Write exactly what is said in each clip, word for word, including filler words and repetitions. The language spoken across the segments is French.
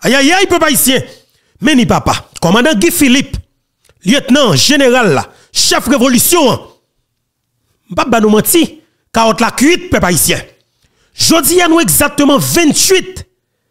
Aïe aïe aïe, peuple haïtien. Mais ni papa, commandant Guy Philippe, lieutenant général là, chef révolution. M'pa nous menti, car la cuite peuple haïtien. Jodi à nous exactement vingt-huit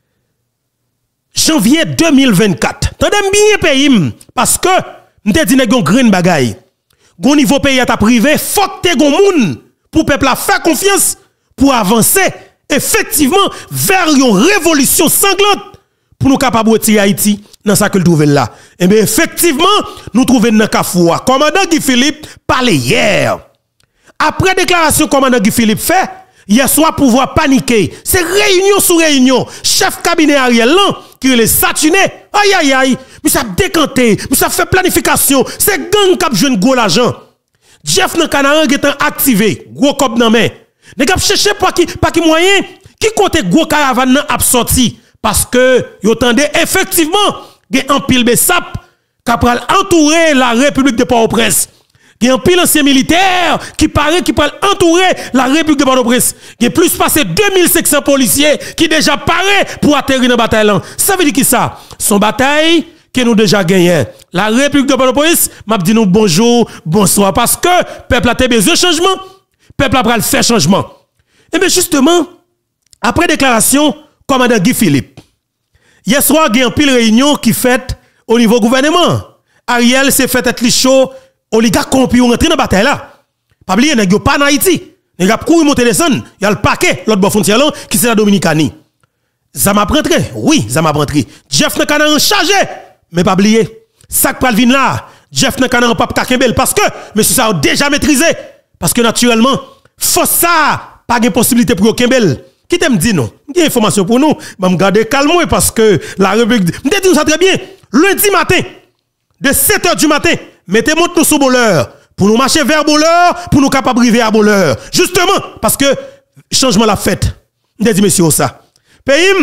janvier deux mille vingt-quatre. Tendez bien pays parce que m'te dit nèg yon green bagay. Gon niveau pays à ta privé, faut que te gon moun pour peuple a faire confiance pour avancer effectivement vers une révolution sanglante pour nous capables de retirer Haïti dans sa culture là. Et bien effectivement, nous trouvons dans Kafoua. Commandant Guy Philippe parlait hier. Après déclaration commandant Guy Philippe fait, hier soir pouvoir paniquer. C'est réunion sur réunion. Chef cabinet Ariel là qui les satuné. Aïe aïe aïe, mais ça décanté, mais ça fait planification. C'est gang qui a jeune gros l'argent. Jeff nan Canaran qui est activé, gros cop nan men. Ne k'ap chercher pas qui pas qui moyen qui côté gros caravane nan ap sorti parce que yo tande effectivement gen en pile besap qui pral entourer la République de Port-au-Prince. Gen en pile ancien militaire qui paraît qui pral entourer la République de Port-au-Prince. Gen plus passé deux mille cinq cents policiers qui déjà paraît pour atterrir dans bataille là. Ça veut dire qui ça? Son bataille que nous déjà gagné. La République de Port-au-Prince m'a dit nous bonjour, bonsoir parce que peuple a besoin de changement, peuple a le faire changement. Et bien justement, après déclaration, commandant Guy Philippe, hier soir, il y a une pile réunion qui fait au niveau gouvernement. Ariel s'est fait être chaud, oligarque corrompu rentrer dans la bataille là. Pas oublier, il n'y a pas en Haïti. Il y a couru monter descendre, il y a le paquet, l'autre bon frontière là, qui c'est la Dominicanie. Ça m'a rentré, oui, ça m'a rentré. Jeff n'a qu'à en charger. Mais pas oublier, ça pral vin là, Jeff n'a qu'à pas kakembel parce que monsieur ça a déjà maîtrisé parce que naturellement, faut ça pas de possibilité pour kembel. Qui t'aime dit non? Il y a information pour nous, va me garder calme parce que la République, me dit ça très bien. Lundi matin de sept heures du matin, mettez monte nous sous boleur pour nous marcher vers boleur pour nous capable arriver à boleur. Justement parce que changement la fête. Me dit monsieur ça. Pays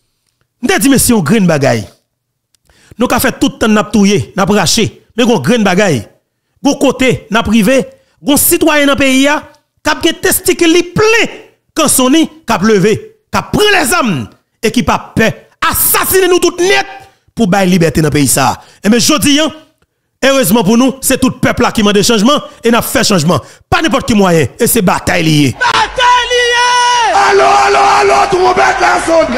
me dit monsieur green bagay. Nous avons fait tout le temps n'a touyer, n'a raché, mais gon grain bagay. Gon côté n'a privé, gon citoyen dans pays a k'ap gen testicule plein quand soni k'ap levé, k'ap prend les armes et qui pas peur assassiner nous tout net pour bailler liberté dans pays ça. Et mais jodi an, heureusement pour nous, c'est tout le peuple là qui demande changement et n'a fait changement. Pas n'importe qui moyen et c'est bataille liée. Bataille liée. Allô allô allô tout le monde la sonne.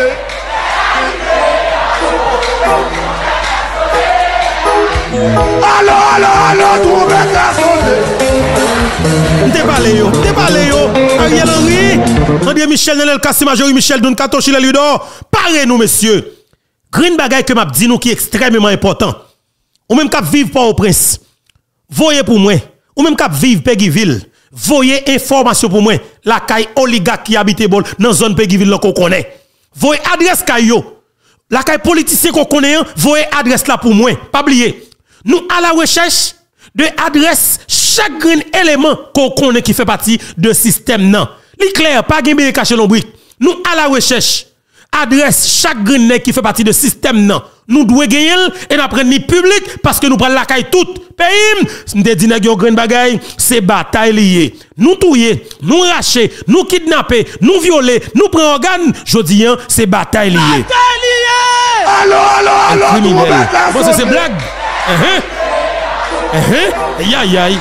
Allô, allô, allô, tout le monde a sonné. M'te parlé yo, m'te parlé yo. Ariel Henry, André Michel, Nenel Kassi, Majori Michel, Don Katoshi, le Ludor. Parlez nous, monsieur. Green bagay que m'a dit nous qui est extrêmement important. Ou même cap vivre Port-au-Prince. Voyez pour moi. Ou même cap vivre Péguiville. Voyez information pour moi. La caille oligarque qui habite bol dans zone Péguiville qu'on connaît. Voyez adresse caillou. La caille politicien qu'on connaît, voyez adresse là pour moi. Pas oublier. Nous à la recherche de adresse chaque élément qu'on connaît qui fait partie de système non. Li clair, pas gagner caché l'ombrique. Nous à la recherche adresse chaque nèg qui fait partie de système non. Nous devons gagner et nous prendre ni public parce que nous prenons la caille toute. Pays, m'te dit nèg yo grain bagay, c'est bataille liée. Nous touyer, nous racher, nous kidnapper, nous violer, nous prendre organe, jodi an, c'est bataille liée. Bataille liée. Allô allô allô. Bon c'est blague. Uh-huh. Uh-huh. Aïe aïe aïe.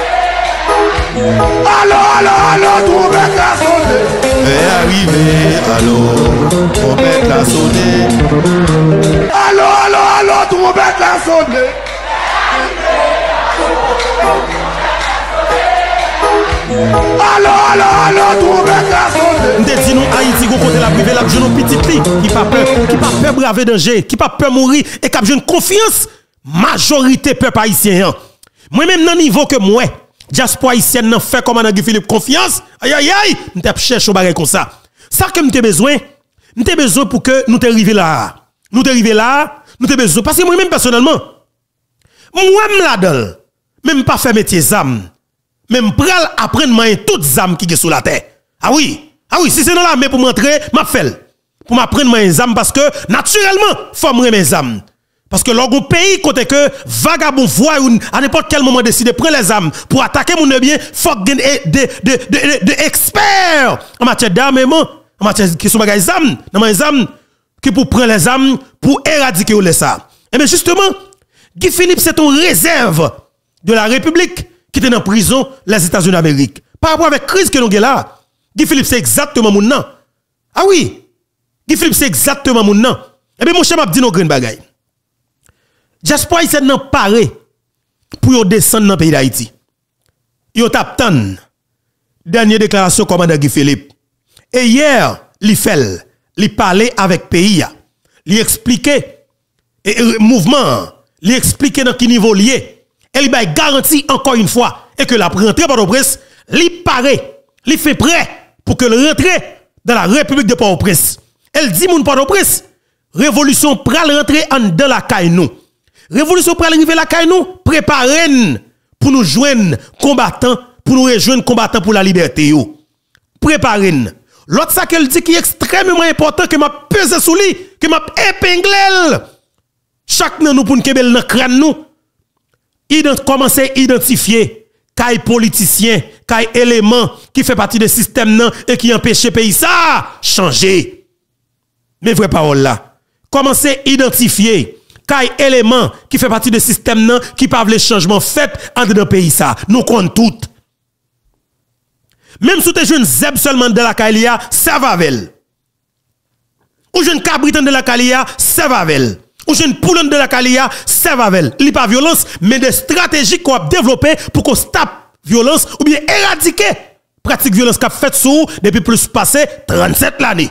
Allô, allô, allô, tout le monde a sonné. Fais arriver, allô, on met la sonné. Allô, allô, allô, tout le monde a sonné. Allô, allô, allô, tout le monde a sonné. Nous disons Haïti, go côté la privée, la jeune petite li, qui pas peur, qui pas peur braver danger, qui pas peur mourir et qui a une confiance. Majorité peuple haïtien. Moi même dans niveau que moi, diaspora haïtienne n'a fait comme Guy Philippe confiance. Aïe aïe aïe, m'te cherche bagay comme ça. Ça que m'te besoin, m'te besoin pour que nous t'arriver là. Nous t'arriver là, nous t'ai besoin parce que moi même personnellement, moi même là-dedans, même pas faire métier zam, même pral apprendre main toutes zam qui est sous la terre. Ah oui. Ah oui, si c'est dans la main pour m'entrer, m'a fait pour m'apprendre main zam parce que naturellement, faut me mes zam. Parce que l'on pays côté que vagabond voit à n'importe quel moment décider de prendre les armes pour attaquer mon bien, faut gagner des de, de, de, experts en matière d'armement, en matière qui sont bagages armes, dans les armes qui pour prendre les armes pour éradiquer ou ça. Et bien justement, Guy Philippe c'est une réserve de la République qui était en prison les États-Unis d'Amérique. Par rapport avec la crise que nous avons là, Guy Philippe c'est exactement mon nom. Ah oui, Guy Philippe c'est exactement mon nom. Et bien mon cher m'a dit nos green bagay. J'espère qu'il s'est paré pour descendre dans le pays d'Haïti. Yo tap tan dernière déclaration commandant Guy Philippe. Et hier, li fait, li parlait avec pays, li expliquait et mouvement, li expliquait dans quel niveau lié. Et li bay garantie encore une fois et que la rentrée Port-au-Prince, li paraît, li fait prêt pour que le rentrée dans la République de Port-au-Prince. Elle dit moun Port-au-Prince, révolution pral rentrer en dans la caille nous. Révolution pral arriver la caille nous, préparez pour nous joindre combattants, pour nous rejoindre combattants pour la liberté yo. Préparez. L'autre ça qu'elle dit qui est extrêmement important que m'a pesé sous lui, que m'a épinglé. Chaque nan nous pour nous kebel nan crâne nous. Ident commencer à identifier kay politicien, kay élément qui fait partie du système nan et qui empêche le pays ça changer. Mais vraie parole là. Commencer à identifier kay élément qui fait partie du système nan qui parle les changements faits en dedans pays ça. Nous compte tout. Même si tu es jeune zeb seulement de la Kalia, ça va avec. Ou jeune cabritan de la Kalia, ça va avec. Ou jeune poulon de la Kalia, ça va avec. Il n'y a pas violence, mais des stratégies qu'on a développées pour qu'on stoppe violence ou bien éradiquer pratique violence qu'a fait sous depuis plus passé trente-sept l'année.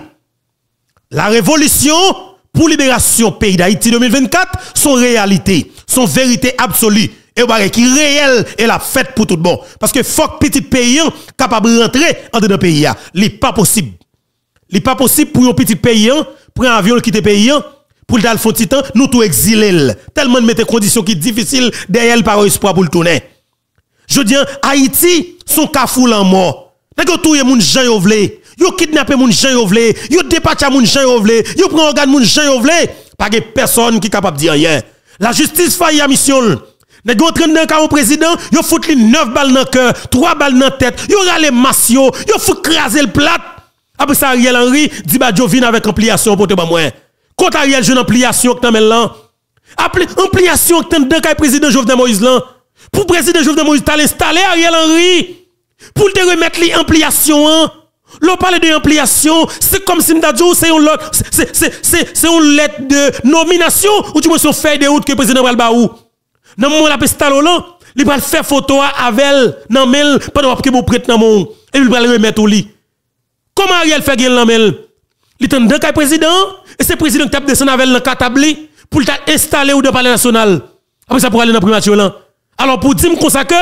La révolution pour libération pays d'Haïti deux mille vingt-quatre, son réalité, son vérité absolue. Et qui réel et la fête pour tout le monde. Parce que faut que petit pays capable de rentrer en dedans pays. Ce n'est pas possible. Ce n'est pas possible pour un petit pays prendre un avion quitter pays pour le faire un petit temps, nous tout exiler. Tellement de mettre conditions qui sont difficiles derrière par espoir pour le tourner. Je dis, Haïti, son cafoul en mort. Vous touye moun jan yo vle. Yo kidnappé moun jan yo vle. Yo dépatcha moun jan yo vle. Yo prend organe moun jan yo vle. Pas de personne qui est capable de dire rien. La justice faillit à mission. Nèg yo traîne dans ka au président, yo fout li neuf balles dans cœur, trois balles dans tête, yo rale massio, yo fout craser le plat. Après ça Ariel Henry dit ba jo vinn avec ampliation pour te ba moi. Quand Ariel jeune ampliation que t'amène là. Ampliation que t'en dans ka président Jovenel Moïse là. Pour président Jovenel Moïse t'a installé Ariel Henry pour te remettre li ampliation hein. L'on parle de ampliation, c'est comme si m'dadjou c'est une lettre c'est c'est c'est c'est une lettre de nomination ou tu me son feuille de route que président pral ba ou. Nan mon la pestalo là, il va faire photo avec nan mel pendant que vous prête nan mon et il va le remettre au lit. Comment Ariel fait gen nan mel? Il tend dans président et c'est président qui tape descendre avec le catabli pour l'installer ou de palais national. Après ça pour aller dans primature là. Alors pour dire comme ça que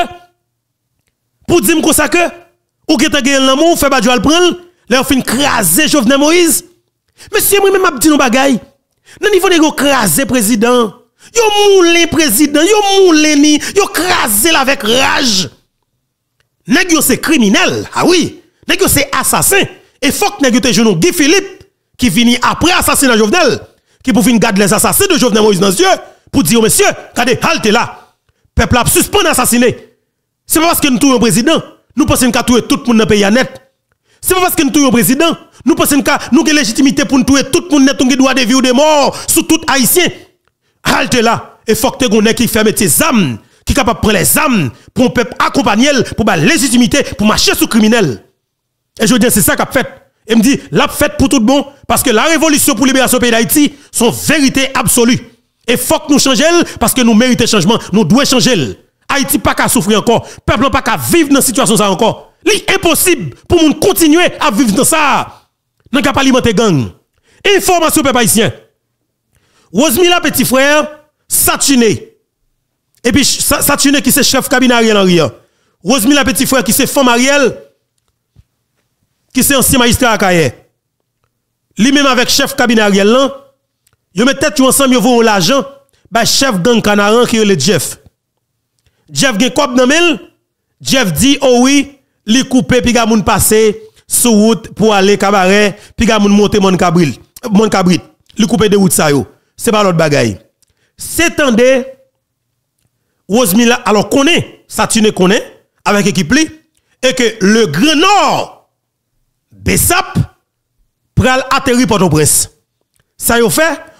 pour dire comme ça que ou que gen nan mon fait badjo al prendre, là on fin craser Jovenel Moïse. Monsieur moi même m'a dit nos bagay. Nan niveau de craser président. Yo moulé président, yo moulé ni, yo crasé avec rage. Nèg yo c'est criminel. Ah oui, nèg yo c'est assassin. Et faut que nèg yo te jeune Guy Philippe qui finit après assassinat Jovenel, qui pour venir garder les assassins de Jovenel Moïse dans les yeux pour dire monsieur, regardez, halte là. Peuple a suspend assassiné. C'est pas parce que nous tuons un président, nous pensons qu'à tuer tout le monde dans le pays net. C'est pas parce que nous tuons un président, nous pensons qu'à nous avons légitimité pour nous tuer tout le monde net, nous droit de vie ou de mort sous tout haïtien. Halte là, et faut que tu aies qui fait mettre ses âmes, qui est capable de prendre les âmes pour un peuple accompagner, pour la légitimité, pour marcher sous criminel. Et je veux dire, c'est ça qu'a fait. Et me dit, l'a fait pour tout le monde, parce que la révolution pour libération du pays d'Haïti, son vérité absolue. Et faut que nous changions, parce que nous méritons changement, nous devons changer. Haïti pas qu'à souffrir encore, peuple pas qu'à vivre dans cette situation ça encore. C'est impossible pour nous continuer à vivre dans ça. Nous n'avons pas alimenter gang. Information peuple haïtien. Rosemilla petit frère, Satiné. Et puis Satiné qui c'est chef cabinet Ariel Henry. Rosemilla petit frère qui c'est femme Ariel, qui c'est ancien magistrat à Kaye. Lui-même avec chef cabinet Ariel là, yo met tête ensemble yo vont l'argent, ba chef gang Canaran qui est le Jeff. Jeff gen kop nan mel, Jeff dit oh oui, li couper puis ga moun passer sur route pour aller cabaret, puis ga moun monter mon cabril, mon cabrit. Li couper de route ça yo. C'est pas l'autre bagaille. C'est tendé Rosemilla alors connaît, Satiné connaît avec équipe li et que le Grand Nord Bessap pral atterri Port-au-Prince. Ça yo fait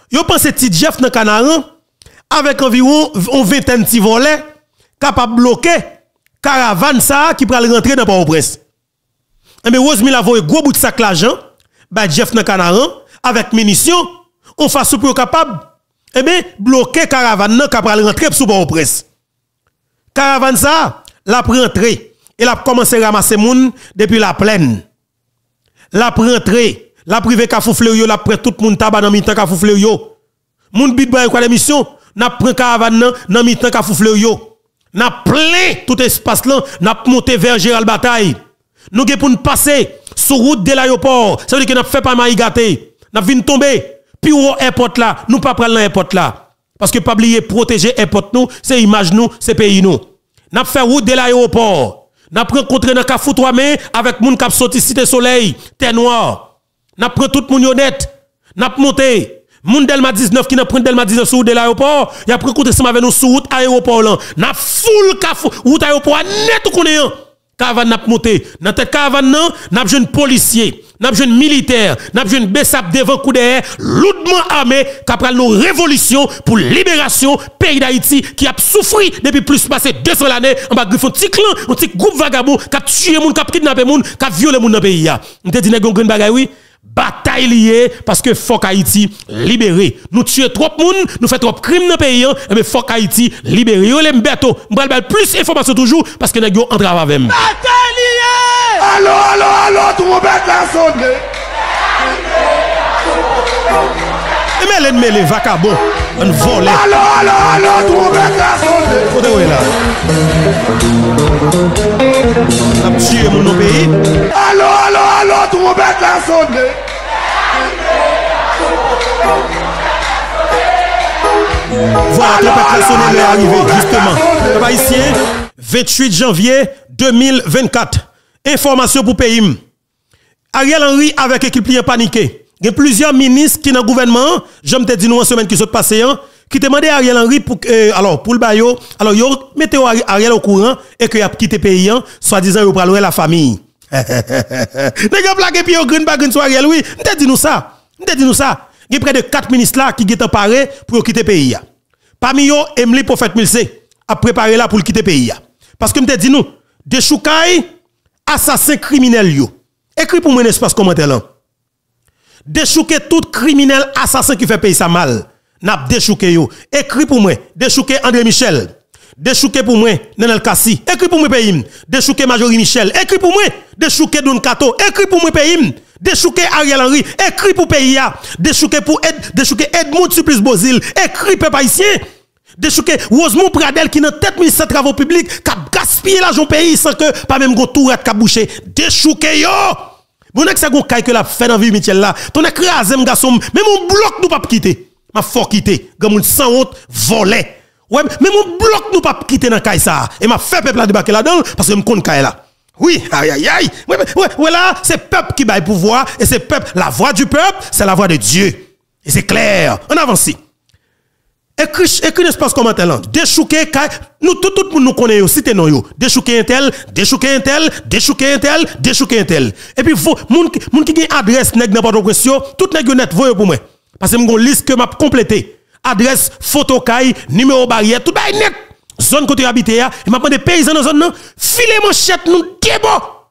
Yo pense petit Jeff dans Canaran avec environ une vingtaine de volets capable de bloquer caravane ça qui pral rentrer dans Port-au-Prince. Et mais Rosemille a voyé gros bout de sac l'argent bah Jeff dans Canaran avec munitions on fasse pour capable et bien bloquer caravane nan capable rentrer sous Port-au-Prince. Caravane ça la rentré et la commencé à ramasser moun depuis la plaine. La rentré, la privé ka foufle yo, la prend tout moun tabac dans mi-temps ka foufle yo. Moun bit ba quoi l'émission, n'a prend caravane nan dans mi-temps ka foufle yo. N'a plein tout espace là, n'a monté vers Gérald Bataille. Nous ge pour nous passer sur route de l'aéroport, ça veut dire que n'a fait pas maïgaté. N'a vinn tomber puis au airport là, nous pas prendre l'airport là parce que pas oublier protéger airport nous, c'est image nous, c'est pays nous. N'a fait route de l'aéroport. N'a rencontré dans Kafou trois mai avec moun k'ap sorti Cité Soleil, Terre Noire. N'a pris tout moun honnête. N'a monté. Moun Delma dix-neuf qui n'a pris Delma dix-neuf sur de l'aéroport, y a rencontré ensemble avec nous sur route aéroport là. N'a full Kafou route aéroport net tout connaît. Caravane n'a monté. Dans tête caravane nan, n'a jeune policier, n'a jeune militaire, n'a jeune Bessap devant coup d'air, lourdement armé qu'après nos révolutions pour libération pays d'Haïti qui a souffert depuis plus passé deux cents années en bas griffon petit clan, un petit groupe vagabond qui a tué moun, qui a kidnappé moun, qui a violé moun dans pays ya. On te dit nèg gon bagay oui. Bataille liée parce que faut Haïti libéré. Nous tuons trop moun, nous faisons trop crimes dans le pays, mais faut Haïti libéré. Yo l'aime bientôt. M'bral plus d'informations toujours parce que nous avons un travail avec. Bataille liée! Allô, allô, allô, tout le monde a sonné. Et mais l'ennemi les vagabonds, on vole. Allô, allô, allô, tout le monde a sonné. Côté où est là? On a tué mon pays. Allô, allô, allô, tout le monde a sonné. Voilà, le paquet sonné est arrivé, justement. Le haïtien, vingt-huit janvier deux mille vingt-quatre. Information pour pays. Ariel Henry avec équipe liée paniqué. Il y a plusieurs ministres qui dans le gouvernement, je me dit nous en semaine qui sont passés, qui demandaient à Ariel Henry pour, euh, alors, pour le bayo, alors, yo mettez Ariel au courant et qu'il a quitté le pays, soit-disant, il va la famille. N'est-ce pas que puis au green bag sur Ariel, oui, m'te dit nous ça. M'te dit nous ça. Il y a près de quatre ministres là qui sont parés pour quitter le pays. Parmi eux, Emily Prophète Milse a préparé là pour quitter le pays. Parce que m'te dit nous, des choukaï, assassins criminels yo. Écrit pour moi un espace commentaire là. Déchouquer tout criminel assassin qui fait payer ça mal. N'a déchouqué yo. Écrit pour moi. Déchouquer André Michel. Déchouquer pour moi Nenel Kassi. Écrit pour moi pays. Déchouquer Majorie Michel. Écrit pour moi. Déchouquer Don Kato. Écrit pour moi pays. Déchouquer Ariel Henry. Écrit pour pays. Déchouquer pour Ed, déchouquer Edmond Supplice Bozil. Écrit peuple haïtien. Déchouquer Rosemont Pradel qui dans tête ministre des Travaux publics qui a gaspillé l'argent pays sans que pas même go tourette qui a bouché. Déchouquer yo. Bon que ça gon kay que la fait dans vie Michel là. Ton écrasé m garçon, même mon bloc nous pas quitter. Ma faut quitter. Gam moun sans honte volé. Ouais, même mon bloc nous pas quitter dans kay ça. Et m'a fait peuple là débarquer là-dedans parce que me connais kay là. Oui, aïe aïe aïe. Ouais, ouais, ouais là, c'est peuple qui baille pouvoir et c'est peuple, la voix du peuple, c'est la voix de Dieu. Et c'est clair. On avance. Écris, écris espace commentaire là. Déchouquer, nous tout tout monde nous connaît yo, cité non yo. Déchouquer un tel, déchouquer un tel, déchouquer un tel, déchouquer un tel. Et puis faut moun moun qui gagne adresse nèg n'importe question, tout nèg net voye pour moi. Parce que m'gon liste que m'a complété. Adresse, photo caille, numéro barrière, tout bail net. Zone côté habité ya, et m'a demandé paysans dans zone nan, filer manchette nous débo.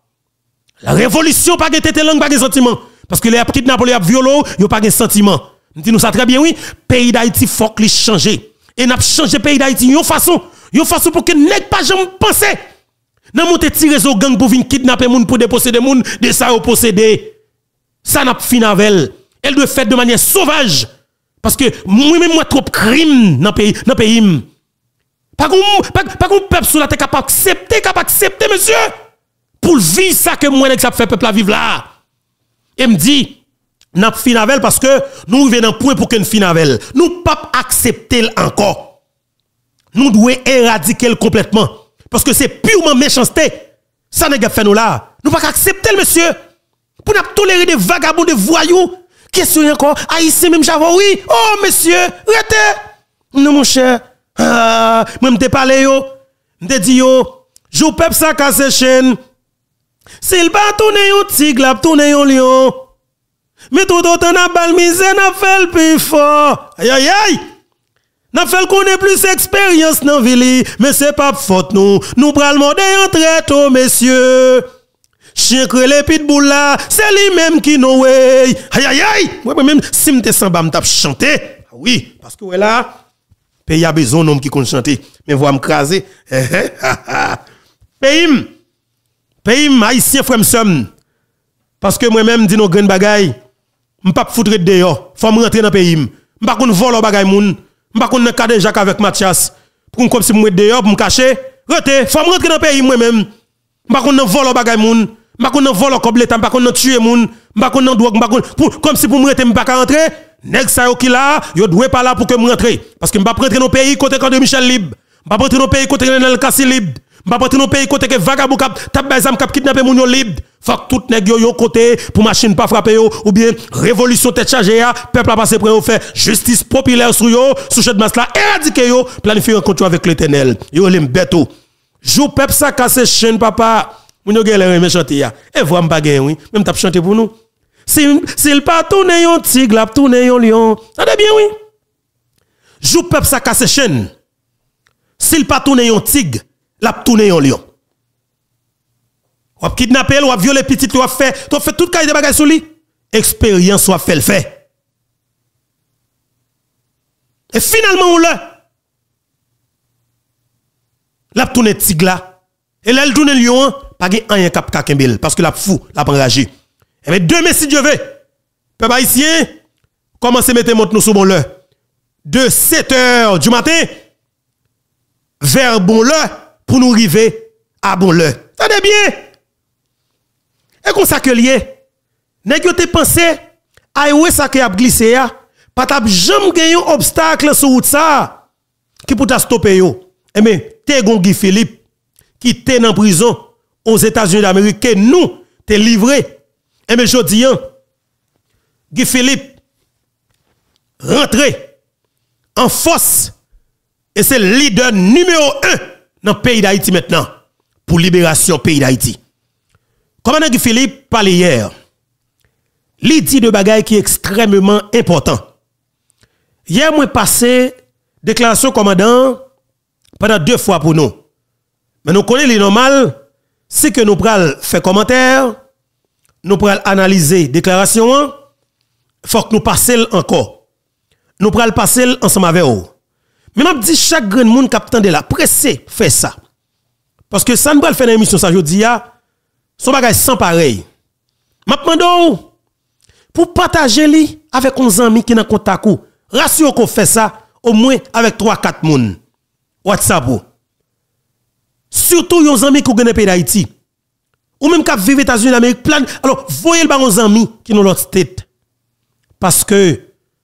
La révolution pas gete langue pas sentiment parce que les petites Napoli a violo, yo pas de sentiment. Nous nous ça très bien oui, pays d'Haïti faut qu'il change. Et n'a changé pays d'Haïti yon façon, yon façon pour que nèg pas jamais penser. Nan monter tirer zo gang pour venir kidnapper moun pour déposséder moun, de ça au posséder. Ça n'a fin avec. Elle doit faire de manière sauvage parce que moi même moi trop crime dans pays dans pays. Pas qu'on pas pas qu'on peuple sur la terre capable accepter capable accepter monsieur pour vivre ça que moi ça fait peuple à vivre là. Et me dit n'a finavel parce que nous venons point pour qu'une finavel. Nous pas accepter encore. Nous devons éradiquer le complètement parce que c'est purement méchanceté. Ça n'est pas fait nous là. Nous pas accepter le monsieur. Pour nous tolérer des vagabonds, des voyous. Question encore haïtien même j'avoue oui. Oh monsieur, arrêtez. Non mon cher. Ah, moi m'te parlé yo. M'te dit yo, jou peuple ça casse chaîne. S'il pas tourner un tigre, la tourner un lion. Mais tout autant n'a pas le misé, n'a fait le plus fort. Aïe aïe aïe. N'a fait qu'on ait plus expérience dans ville, mais c'est pas faute nous. Nous pral modé en très tôt, messieurs. Chien crélé pitbull là, c'est lui même qui nous way. Aïe aïe aïe. Moi même si m'te sans ba m'tap chanter. Oui, parce que ouais là, pays a besoin d'homme qui compte chanter. Mais voix m'craser. Pays pays haïtien frère m'sem. Parce que moi-même dis nos graines bagaille. M'pas foutre dehors. Faut me rentrer dans pays. M'pas qu'on vole bagaille moun. M'pas qu'on cadre Jacques avec Mathias. Pour comme si me dehors pour me cacher. Rete, faut me rentrer dans pays moi-même. M'pas qu'on vole bagaille moun. M'pas qu'on vole comme l'état, m'pas qu'on tuer moun. M'pas qu'on drogue, m'pas qu'on comme si pour me rentrer m'pas ka rentrer. Nèg sa yo ki là, yo doit pas là pour que me rentrer parce que m'pas rentrer dans pays côté quand de Michel libre. M'pas rentrer dans pays côté Renel Kassi libre. M'pas rentrer dans pays côté que vagabond cap tap bazam cap kidnapper moun yo libre. Faut que tout nèg yo yo côté pour machine pas frapper yo ou bien révolution tête chargée ya, peuple a passé pour yo faire justice populaire sur yo, sous chef masse là éradiquer yo, planifier un contrôle avec l'Éternel. Yo lem beto. Jou peuple ça casse chaîne papa. Moun yo gèle remet chanter ya. Et voix m'pa gen oui, même t'a chanter pour nous. S'il si pas tourner un tigre, la tourner un lion. Ça bien oui. Jou peuple ça casse chaîne. S'il pas tourner un tigre, la tourner un lion. Ou kidnapper, ou violer petit, ou fait, tu fait toute caille de bagages sur lui. Expérience ou fait le fait. Et finalement on l'a. La tourner tigre là. Et là, elle tourne lion, pas gen rien cap kakembel parce que la fou, la enragé. Et bien, demain, si Dieu veut, peuple haïtien, commencez à mettre montre nous sur bon l'heure. De sept heures du matin, vers bon l'heure, pour nous arriver à bon l'heure. Ça n'est bien. Et comme ça que lié, n'est-ce que tu pensé, à où ça qui a glissé, pas t'as jamais gagné un obstacle sur route ça, qui pour t'a stopper yo. Et bien, t'es gon Guy Philippe, qui était en prison aux États-Unis d'Amérique, que nous, t'es livré. Et bien, je dis, Guy Philippe, rentré en force, et c'est le leader numéro un dans le pays d'Haïti maintenant, pour libération pays d'Haïti. Commandant Guy Philippe parlait hier, il dit de bagaille qui est extrêmement important. Hier, moi, passé déclaration commandant pendant deux fois pour nous. Mais nous connaissons les normal, c'est que nous prenons faire commentaire, nous prenons analyser déclaration, faut que nous passions encore. Nous prenons passer ensemble avec vous. Mais je dis chaque grand monde qui attend de la presse fait ça. Parce que ça ne va faire une émission ça jeudi son bagage sans pareil. Je demande pour partager li avec nos amis qui dans contact ou rassure qu'on fait ça au moins avec trois quatre moun. WhatsApp. Surtout les amis qui ont pays d'Haïti. Ou même qui vivent aux États-Unis d'Amérique plein. Alors, voyez le aux amis qui ont l'autre state. Parce que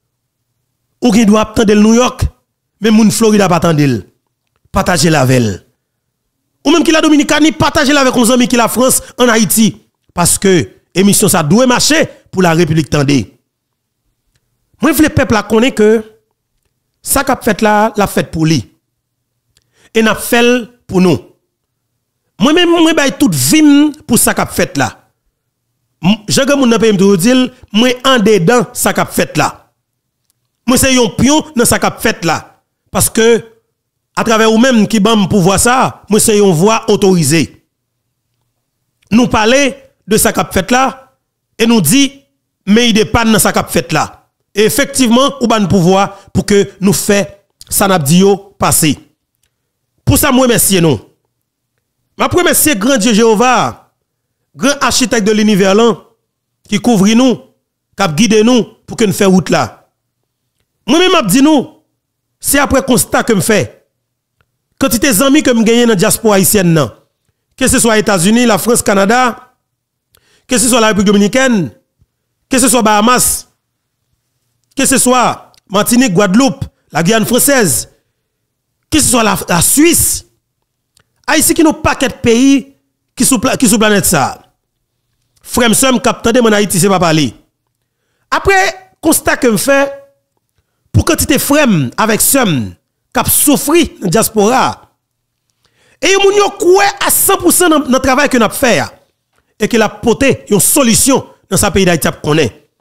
ou qui doit attendre le New York, mais moun Florida pas attendre. Partagez la velle. Ou même qui la Dominicanie, partagez la avec nos amis qui la France en Haïti. Parce que émission ça doit marcher pour la République tendée. Moi, je veux le peuple à connaître que ça qu'a fait là, la fête pour lui. Et n'a fait pour nous. Moi-même, moi, je toute vie pour ça qu'a fait là. Je veux mon pays me dire, moi, en dedans, ça qu'a fait là. Moi, c'est un pion dans ça qu'a fait là. Parce que, à travers vous-même qui bam pour voir ça, moi, c'est une voix autorisée. Nous parler de ça qu'a fait là, et nous dit, mais il dépend dans ça qu'a fait là. Et effectivement, ou ban pouvoir pour que nous fait ça n'a dit passer. Pour ça, moi, merci nous. Ma première, c'est grand Dieu Jéhovah, grand architecte de l'univers qui couvre nous, qui guide nous pour que nous fassions route là. Moi-même, je dis nous, c'est après constat que je fais. Quantité d'amis que je gagne dans la diaspora haïtienne, que ce soit les États-Unis, la France, Canada, que ce soit la République dominicaine, que ce soit Bahamas, que ce soit Martinique, Guadeloupe, la Guyane française, que ce soit la, la Suisse, Haïti qui nous paquet de pays qui sous qui sous planète ça. Frère m'sem capteur de mon Haïti c'est pas parler. Après constat que me fait pour quantité frère avec somme cap souffri dans diaspora. Et moun yo croit à cent pour cent dans le travail que n'a fait et que la poté une solution dans sa pays d'Haïti connaît.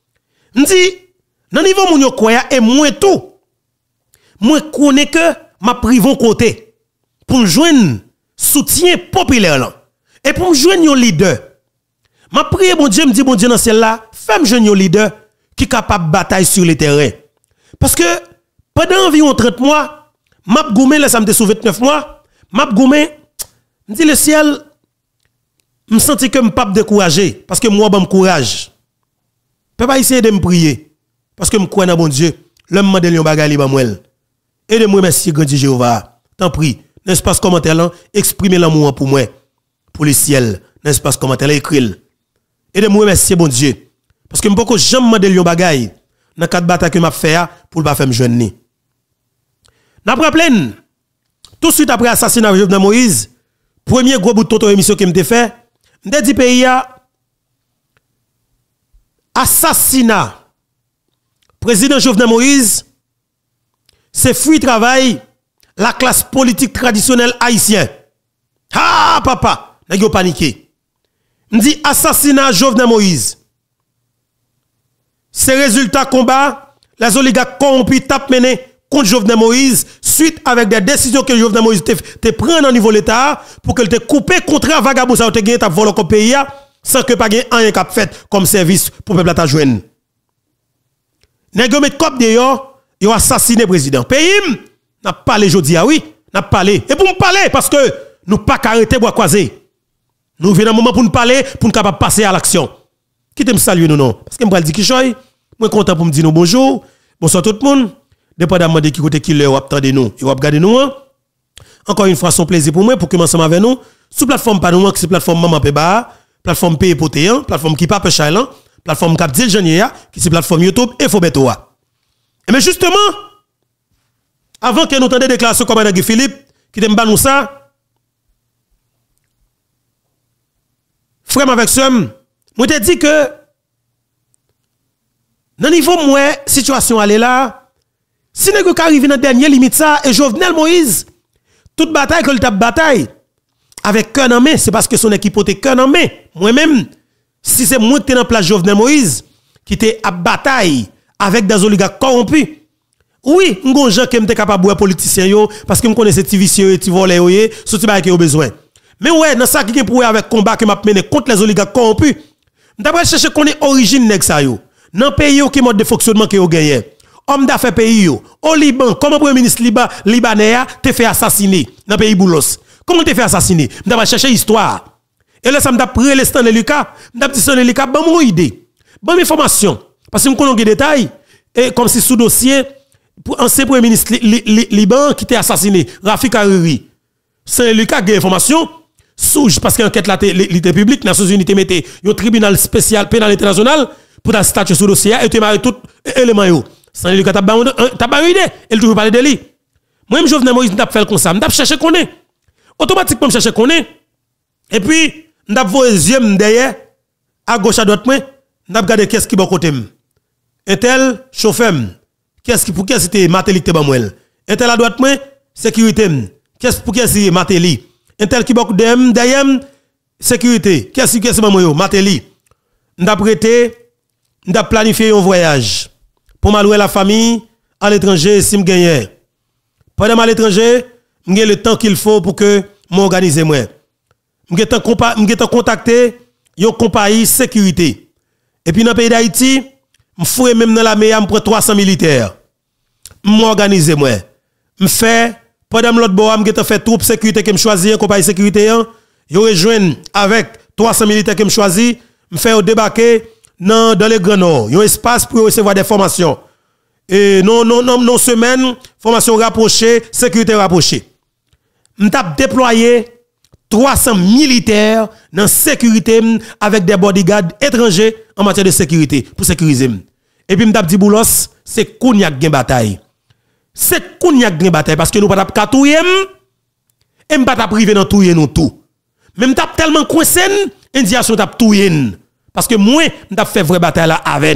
M'di dans niveau moun yo croya et moi tout. Moi connais que m'a privon côté pour joindre soutien populaire là. Et pour joindre un leader. M'a prié bon Dieu, me dit bon Dieu dans celle-là, fais-moi joindre un leader qui est capable de bataille sur le terrain. Parce que pendant environ trente mois, m'a goumé là ça me sous vingt-neuf mois, m'a goumé me dit le ciel me senti que me pas décourager parce que moi bon courage. Peut pas essayer de me prier parce que me crois dans bon Dieu. L'homme m'a donné un bagage libre moi. Et de moi merci grand Dieu Jéhovah. Tant prie, n'espace commentaire là, exprimez l'amour pour moi pour le ciel. N'espace commentaire là écrit. Et de moi merci bon Dieu. Parce que me pas jamais demander un bagage dans quatre batailles que m'a fait pour pas faire me jeune ni. N'a rappelé tout de suite après assassinat de Jovenel Moïse, premier gros bout de toto émission que me fait, m'te dit pays a assassinat président Jovenel Moïse, c'est fruit travail la classe politique traditionnelle haïtienne. Ah papa, n'a yo paniqué. M'dit assassinat Jovenel Moïse. Ces résultats combat, les oligarques corrompus tapent mené contre Jovenel Moïse suite avec des décisions que Jovenel Moïse te prend au niveau de l'État pour qu'elle te coupe contrat vagabond ça te gagné t'a volé au pays sans que pas gain rien cap fait comme service pour peuple ta joindre. Nèg met cop de yo, yo assassiné président. Pays n'a parlé jodi ah oui, n'a parlé. Et pour me parler parce que nous pas arrêter bois croiser. Nous venons un moment pour nous parler pour nous capable passer à l'action. Qui te me saluer nous non parce que me dire qui choy, moi content pour me dire nous bonjour, bonsoir tout le monde. Dépendamment de qui côté qui leur attendez nous, et regarder nous. Encore une fois son plaisir pour moi pour que ensemble avec nous sur plateforme pas nous qui c'est plateforme Maman Peba, plateforme P Potéan, plateforme qui pas Chailan, plateforme Cap Dil Jania qui c'est plateforme YouTube et Fobeto. Et mais justement avant que nous entendions déclaration commandant Guy Philippe qui t'aime nous ça frère avec somme, moi te dit que dans niveau moi situation aller là si nous arrive dans dernière limite ça et Jovenel Moïse toute bataille que le tape bataille avec cœur en main c'est parce que son équipe était cœur en main moi-même si c'est moi qui dans place Jovenel Moïse qui était à bataille avec des oligarques corrompus oui m'gon gens qui m'était capable de politicien yo parce que me connaissais ti vicieux ti volé yo sorti ba qui au besoin mais ouais dans ça qui pour avec combat que m'a mené contre les oligarques corrompus d'après chercher connaît origine nèg ça yo dans pays qui mode de fonctionnement que yo gagné homme d'affaires pays yo au Liban comment premier ministre Liban libanais te fait assassiner dans pays Boulos comment te fait assassiner m'ta chercher histoire et là ça m'a pris le Stanley Lucas m'ta dit Stanley Lucas bon mon idée bonne information parce que me connais des détails et comme si sous dossier pour ancien premier ministre li, li, li, Liban qui était assassiné Rafik Hariri Stanley Lucas a information sous parce que enquête là l'été public Nations Unies te mettait un tribunal spécial pénal international pour ta statut sous dossier et te marrer tout élément yo Stanley Lucas t'a pas une idée, elle toujours parler de lui. Moi, je venais Moïse, m't'a fait comme ça, m't'a chercher connaît. Automatiquement me chercher connaît. Et puis, m't'a voyé yeux derrière à gauche à droite moi, m't'a regardé qu'est-ce qui bon côté m. Un tel chauffeur, qu'est-ce qui pour qu'est-ce c'était Matéli te ba moi. Un tel à droite moi, sécurité. Qu'est-ce pour qu'est-ce c'est Matéli. Un tel qui bon dem derrière sécurité. Qu'est-ce qui qu'est-ce ba moi Matéli. M't'a prêté, m't'a planifié un voyage. Pour m'alouer la famille à l'étranger si me gagne. Pendant à l'étranger, j'ai le temps qu'il faut pour que m'organise moi. J'ai temps m'geta contacter yon compagnie sécurité. Et puis dans le pays d'Haïti, m'foué même dans la meilleure m'prend trois cents militaires. M'organise moi. M'fait pendant l'autre bois m'geta fait troupe sécurité que me choisi compagnie sécurité yo rejoindre avec trois cents militaires que me choisi, m'fait au débarquer dans dans les Grands Nord, il y a un espace pour recevoir des formations. Et non non non non semaine, formation rapprochée, sécurité rapprochée. M't'a déployé trois cents militaires dans sécurité avec des bodyguards étrangers en matière de sécurité pour sécuriser. Et puis m't'a dit Boulos, c'est Kouniak gen bataille. C'est Kouniak gen bataille parce que nous pas t'a touyer et m'pas t'a privé dans touyer nous tout. Même t'a tellement coincé, indiation t'a touyer. Parce que moi, je fait vraie bataille là avec.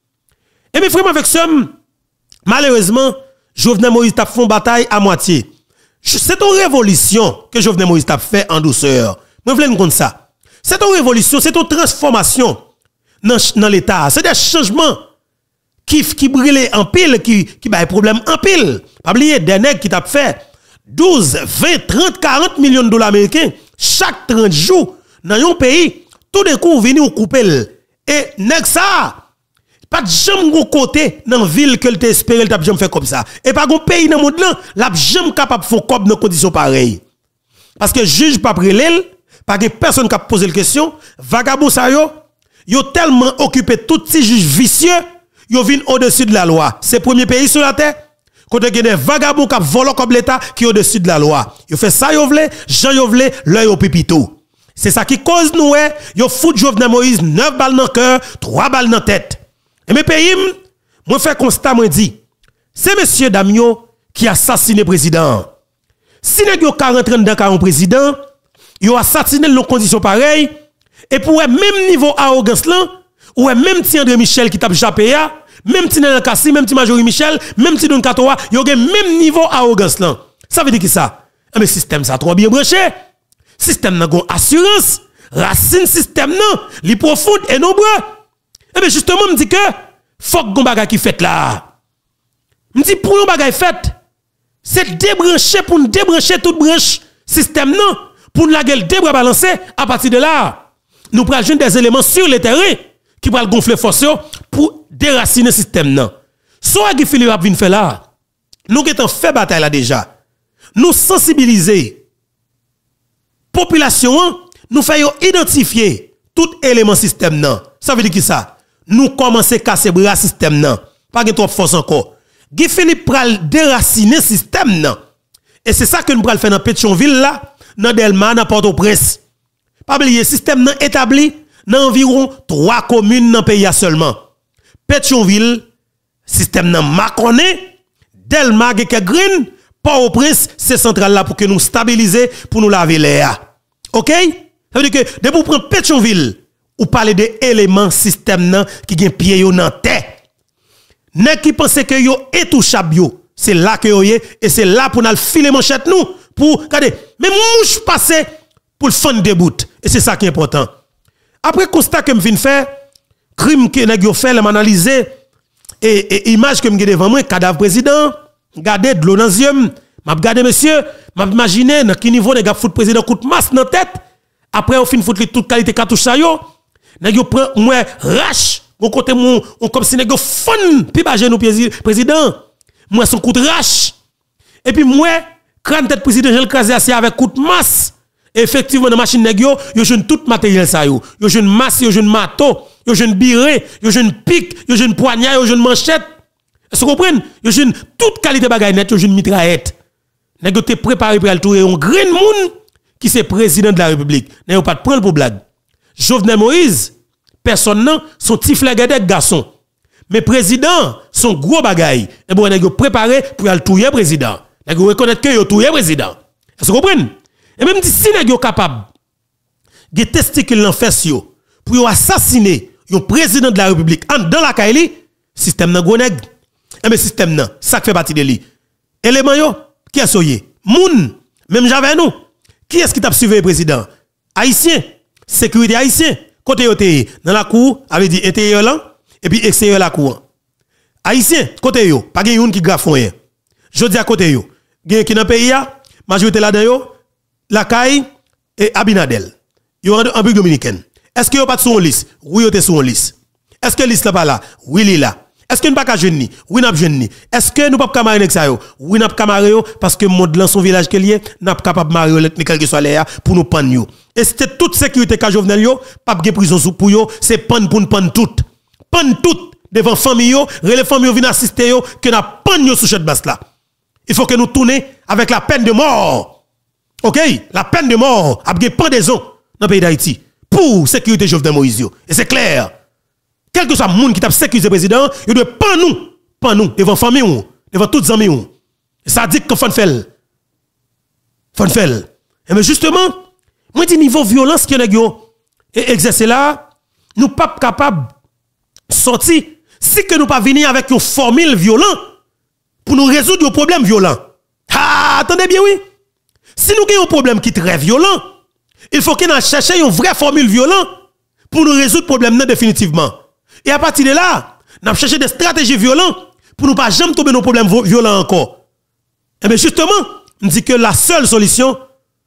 Et mes frères avec ça, malheureusement, Jovenel Moïse t'a fait une bataille à moitié. C'est une révolution que Jovenel Moïse t'a fait en douceur. Moi, je voulais nous dire ça. C'est une révolution, c'est une transformation dans, dans l'État. C'est des changements qui qui brûle en pile qui qui ba problème en pile. Pas oublier des nèg qui t'a fait douze, vingt, trente, quarante millions de dollars américains chaque trente jours dans un pays, tout d'un coup venu ou couper et nèg ça pas de jamais gon côté dans ville que te espérer t'a jamais fait comme ça et pas gon pays dans monde là l'a jamais capable faire comme dans conditions pareilles parce que juge pas prélève pas que personne qui a posé la question vagabond ça yo yo tellement occupé tout ces juges vicieux yo viennent au-dessus de la loi c'est premier pays sur la terre côté que des vagabonds qui volent comme l'état qui au-dessus de la loi yo fait ça yo vle Jean yo vle l'œil au pipito c'est ça qui cause nous yo fout Jovenel Moïse neuf balles dans cœur trois balles dans tête. Et mes pays, moi fais constat, moi dit, c'est monsieur Damio qui a assassiné le président. Si vous avez quarante ans dans un président, vous assassiné dans conditions pareilles, et pour le même niveau arrogance là, ou même ti André Michel qui tape jappé, même ti Nel Kassi, même ti Majorie Michel, même ti Don Katoa, vous avez même niveau arrogance là. Ça veut dire que ça? Mais système ça trop bien branché. Système n'a gon assurance, racine système non, li profonde et nombreux. Eh bien, justement, me dit que, faut que gon bagay qui fait là. Me dit, pour yon bagay fait, c'est débrancher pour nous débrancher toute branche système non, pour nous la gueule débra balancer, à partir de là, nous prenons des éléments sur le terrain qui vont gonfler force pour déraciner le système non. Soit Guy Philippe a vinn faire là, nous qui avons fait bataille là déjà, nous sensibiliser, population, nous faisons identifier tout élément système non. Ça veut dire qui ça? Nous commençons à casser le système non. Pas de trop force encore. Guy Philippe pral déraciner système non. Et c'est ça que nous pral faire dans Pétionville là, dans Delma, dans Port-au-Prince. Pas oublier système non établi dans environ trois communes dans le pays seulement. Pétionville, système non Maconé, Delma, Green, Port-au-Prince, c'est central là pour que nous stabiliser, pour nous laver l'air. OK? Ça veut dire que dès pour prendre Pétionville, ou parler des éléments système nan qui gen pied yo nan tête. Nèg qui pense que yo intouchable yo, c'est là que yo yé et c'est là pour nous filer manchette nous pour regardez, même mouche passer pour le fond de bout et c'est ça qui est important. Après constat que me vinn faire crime que nèg yo fait m'analyser et, et image que me gen devant moi cadavre président, regarder de l'eau dans yeux, m'a regarder monsieur, m'a imaginer dans quel niveau nèg a fout président coup de masse dans tête. Après au fin fout toute qualité cartouche ça yo. Nèg yo prend moi rache on côté mon on comme si nèg yo fun pi ba genou président moi son coup de rache et puis moi crâne tête président je le crasé assis avec coup de masse effectivement dans machine nèg yo yo jeune tout matériel ça yo yo jeune masse yo jeune marteau yo jeune biré yo jeune pic yo jeune poignard yo jeune manchette est-ce que vous comprenez yo jeune toute qualité bagay net yo jeune mitraillette nèg yo te préparé pour aller tourer un grand monde qui c'est président de la République nèg yo pas de prendre pour blague. Jovenel Moïse, personne non, son petit flagadec garçon. Mais président, son gros bagaille. Et bon, on a préparé pour aller touyer président. On a reconnaître que yo touyer président. Est-ce que vous comprenez? Et même si on est capable de testiculer en fesse pour assassiner un président de la République dans la Kaili, système nan gros nèg. Et mais système nan, ça fait partie de lui. Élément yo, qui est soyé? Moun, même j'avais nous. Qui est-ce qui t'a suivi le président? Haïtien. Sécurité haïtien côté yo té dans la cour avait dit intérieur là et puis extérieur la cour haïtien côté yo pas gen yon qui grave rien je dis à côté yo gen qui dans pays a majorité là dedans yo la caille et Abinadel yo en République dominicaine est-ce que yo pas sur liste oui yo té sur liste est-ce que liste là pas là oui li là est-ce que nous pas ka jeune ni oui n'a jeune ni est-ce que nous pas camarade avec ça yo oui n'a pas camarade parce que monde dans son village que lié n'a pas capable marier quel que soit l'air pour nous prendre yo. Et c'était toute sécurité qu'a Jovenel yo, pas de prison sous pour yo, c'est pan pour pan tout. Pan tout devant famille yo, relé famille yo vinn assister yo que n'a pan yo sous cette base là. Il faut que nous tourner avec la peine de mort. OK? La peine de mort a gen pendaison dans le pays d'Haïti pour sécurité Jovenel Moïse yo. Et c'est clair. Quel que soit le monde qui t'a sécurisé président, il doit pas nous, pas nous devant famille ou, devant toutes amis ou. Ça dit que faut faire. Faut faire. Et mais justement moi dis niveau violence que nèg yo exercer là, nous pas capable sortir si que nous pas venir avec une formule violente pour nous résoudre un problème violent. Ah, attendez bien oui. Si nous avons un problème qui est très violent, il faut que nous cherchions une vraie formule violente pour nous résoudre le problème définitivement. Et à partir de là, N'a cherché des stratégies violentes pour nous pas jamais tomber dans problèmes violents encore. Et bien justement, on dit que la seule solution,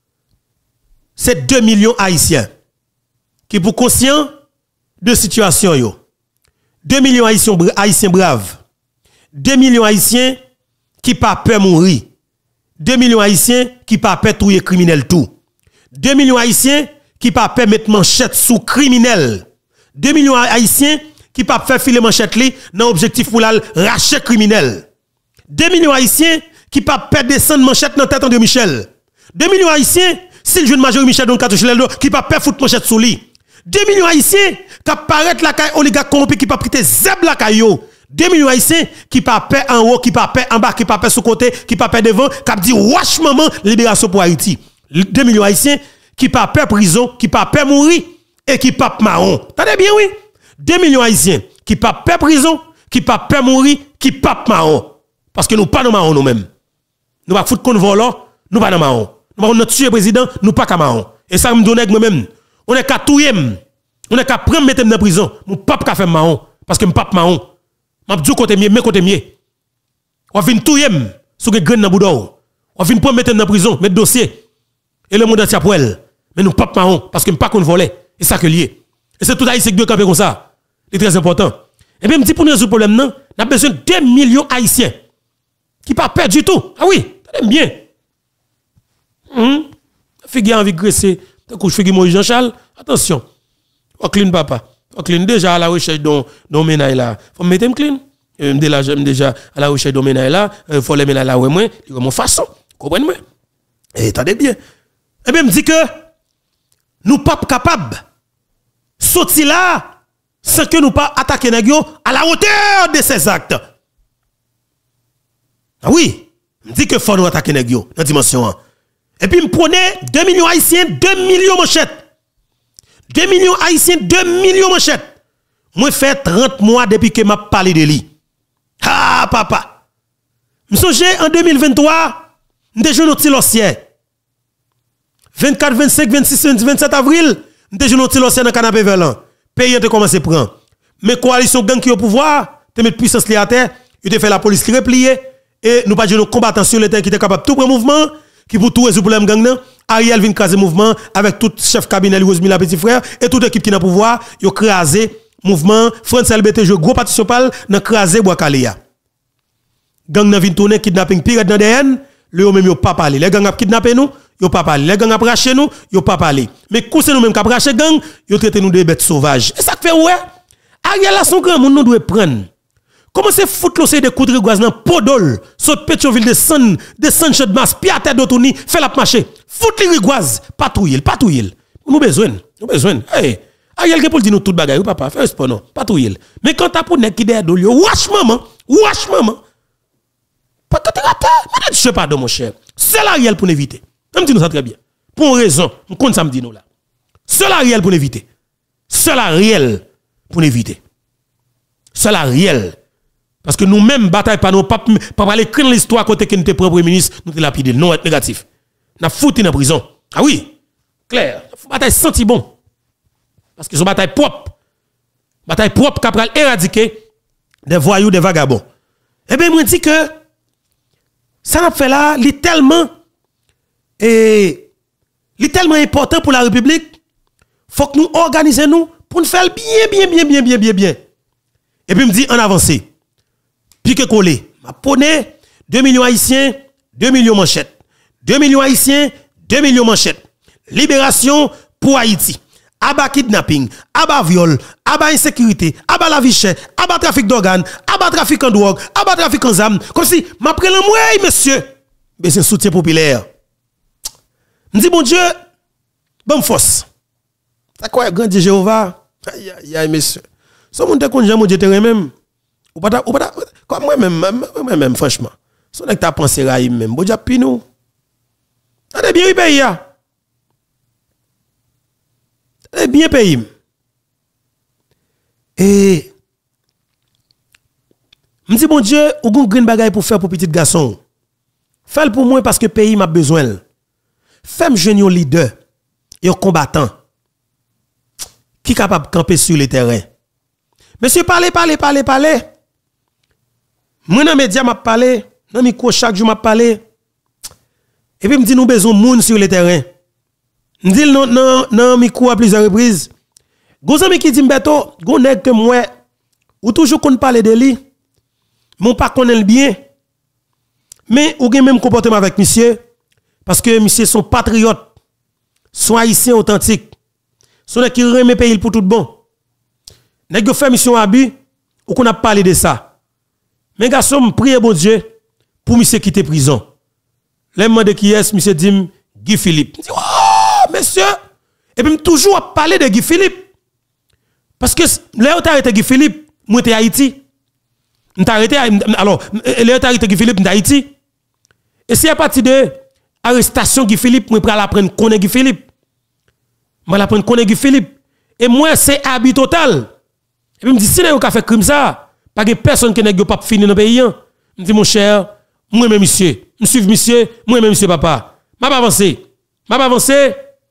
c'est deux millions haïtiens qui pour conscient de situation yo. deux millions haïtiens haïtiens braves. deux millions haïtiens qui pas peur mourir. deux millions haïtiens qui pas peur touyer criminel tout. deux millions haïtiens qui pas peur mettre manchette sous criminel. deux millions haïtiens qui pas faire filer manchette li dans objectif pour la racher criminel. deux millions haïtiens qui pas peur descendre manchette dans tête de Michel. deux millions haïtiens s'il joue Major Michel dans cartouche qui pas peur foutre manchette sous lui. deux millions haïtiens qui apparaît la caille oligarque corrompu qui pas prêter zeb la caillou. deux millions haïtiens qui pas peur en haut, qui pas peur en bas, qui pas peur sous côté, qui pas peur devant, qui dit wesh maman libération pour Haïti. deux millions haïtiens qui pas peur prison, qui pas peur mourir et qui pas marron. T'entendez bien oui? deux millions haïtiens qui pas peur prison, qui pas peur mourir, qui pas marron. Parce que nous pas dans marron nous-mêmes. Nous pas foutre qu'on volant, nous pas dans marron. Nous pas notre tuer président, nous pas dans marron. Et ça me donne moi-même. On est qu'à touyer, on est qu'à prendre mettre dans prison, mon pas qu'à faire marron parce que mon pas marron. M'a dit côté mieux, mais côté mieux. On vient touyer sous que graine dans boudou. On vient prendre mettre dans prison, mettre dossier. Et le monde entier pour elle. Mais nous pas marron parce que pas qu'on voler. Et ça que lié. Et c'est tout haïtien qui doit camper comme ça. C'est très important. Et bien me dit pour nous résoudre le problème non, on a besoin de deux millions haïtiens qui pas perdre du tout. Ah oui, t'aimes bien. Hum. Figure envie de graisser. Quand je fais Moïse Jean-Charles, attention. On clean papa. On clean déjà à la recherche d'un ménage là. Faut me mettre clean. Déjà déjà à la recherche d'un ménage là, faut les ménages là ouais moi, de mon façon. Comprenez-moi? Et attendez bien. Et bien me dit que nous pas capables sortir là sans que nous pas attaquer nèg yo à la hauteur de ces actes. Ah oui, me dit que faut nous attaquer nèg yo dans dimension. Et puis me prenez deux millions haïtiens, deux millions manchettes. deux millions haïtiens, deux millions manchettes. Moi fait trente mois depuis que m'a parlé de lui. Ah papa. Me songe en deux mille vingt-trois, m'te joué notre lossier. vingt-quatre, vingt-cinq, vingt-six, vingt-sept avril, m'te joué notre lossier dans canapé velan. Pays te commencé prendre. Mais coalition gang qui au pouvoir, te mettre puissance li à terre, il te fait la police qui replier et nous pas jouer nos combattants sur le terrain qui étaient capable tout prendre mouvement. Qui pour tout résoudre le problème gang nan, Ariel vient craser mouvement avec tout chef cabinet Rosemilla petit frère et toute équipe qui n'a pouvoir, yo craser mouvement France L B T jouer gros participal dans craser Boakalia. Gang nan vinn tourner kidnapping pire dans D N, le yo même yo pas parler. Les gang a kidnapper nous, yo pas parler. Les gang a racher nous, yo pas parler. Mais quand c'est nous même qui racher gang, yo traiter nous de bêtes sauvages. Et ça fait ouais. Ariel là son grand monde nous doit prendre. Comment c'est foutre l'océan de coups de rigouaz dans Podol, saute Pétionville de San, de Sancho de Mas, puis à tête d'autonie, fait la marcher. Foutre les rigouaz, patrouille, patrouille. Nous besoin, nous besoin. Hey, Ariel qui pour dire nous tout bagaille, papa, fais sport non, patrouille. Mais quand t'as pour nek qui derrière d'olio, wash maman, wash maman. Pas que t'es raté, mais je sais pas de mon cher. C'est l'Ariel pour éviter. Je me dis nous ça très bien. Pour une raison, on compte ça me dit nous là. C'est l'Ariel pour éviter. C'est l'Ariel pour éviter. C'est l'Ariel. Parce que nous-mêmes, bataille pas nous, pas parler écrire l'histoire côté que nous sommes premier ministre, nous sommes lapidés, non être négatif. Nous foutu dans la prison. Ah oui, clair. Bataille senti bon. Parce que c'est une bataille propre. Bataille propre qui a éradiquer des voyous, des vagabonds. Eh bien, moi, je dis que ça n'a fait là, il est tellement, et, il est tellement important pour la République, faut que nous organisions nous pour nous faire bien, bien, bien, bien, bien, bien, bien. Et puis, me dit en avancée. Pique collé. Ma poney, deux millions haïtiens, deux millions manchettes. deux millions haïtiens, deux millions manchettes. Libération pour Haïti. Aba kidnapping, aba viol, aba insécurité, aba la vie chère, aba trafic d'organes, aba trafic en drogue, aba trafic en armes. Comme si, m'a pris l'amouille, monsieur. Mais c'est un soutien populaire. Me dit, bon Dieu, bonne force. Ça quoi, grand Dieu Jéhovah? Aïe, aïe, aïe, monsieur. Ce monde est connu, mon Dieu, terrain même. Ou pas, ou pas, comme moi-même, moi-même, franchement. Si on a pensé Raïm même, bon Dieu, puis nous. Allez bien, pays, ya. Allez bien, pays. Et, me dit, bon Dieu, ou gon green bagay pour faire pour petit garçon. Fais-le pour moi parce que le pays m'a besoin. Fais-moi jeune un leader et un combattant qui est capable de camper sur le terrain. Monsieur, parlez, parlez, parlez, parlez. Moi, dans les médias, je parlé. Dans le micro, chaque jour, je parlé. Et puis, je me dis, nous avons besoin de monde sur le terrain. Je dis, non, non, non, micro à plusieurs reprises. Gros ami qui dit, Mbeto, gros nèg que moi, ou toujours qu'on parle de lui, mon pas connaît le bien. Mais, ou gen même comportement avec monsieur, parce que monsieur sont patriotes, sont haïtiens authentiques, sont nèg qui remet pays pour tout bon. Nèg yo fait mission abus, ou qu'on a parlé de ça. Mais garçon, priez bon Dieu pour monsieur quitter prison. Les demande qui est, monsieur dit Guy Philippe. Oh, monsieur! Et puis, toujours parler de Guy Philippe. Parce que là, tu arrêté Guy Philippe, moi, t'es Haïti. Tu arrêté, alors, là, tu arrêté Guy Philippe, d'Haïti. Et si à partir de l'arrestation Guy Philippe, moi, je vais apprendre connaître Guy Philippe. Je vais apprendre connaître Guy Philippe. Et moi, c'est habit total. Et puis, je me dis, si vous avez fait crime ça, pas de personne qui n'a pas fini dans le pays. Je me dis, mon cher, moi-même, monsieur, je suis monsieur, moi-même, monsieur, papa. Je vais avancer. Je vais avancer.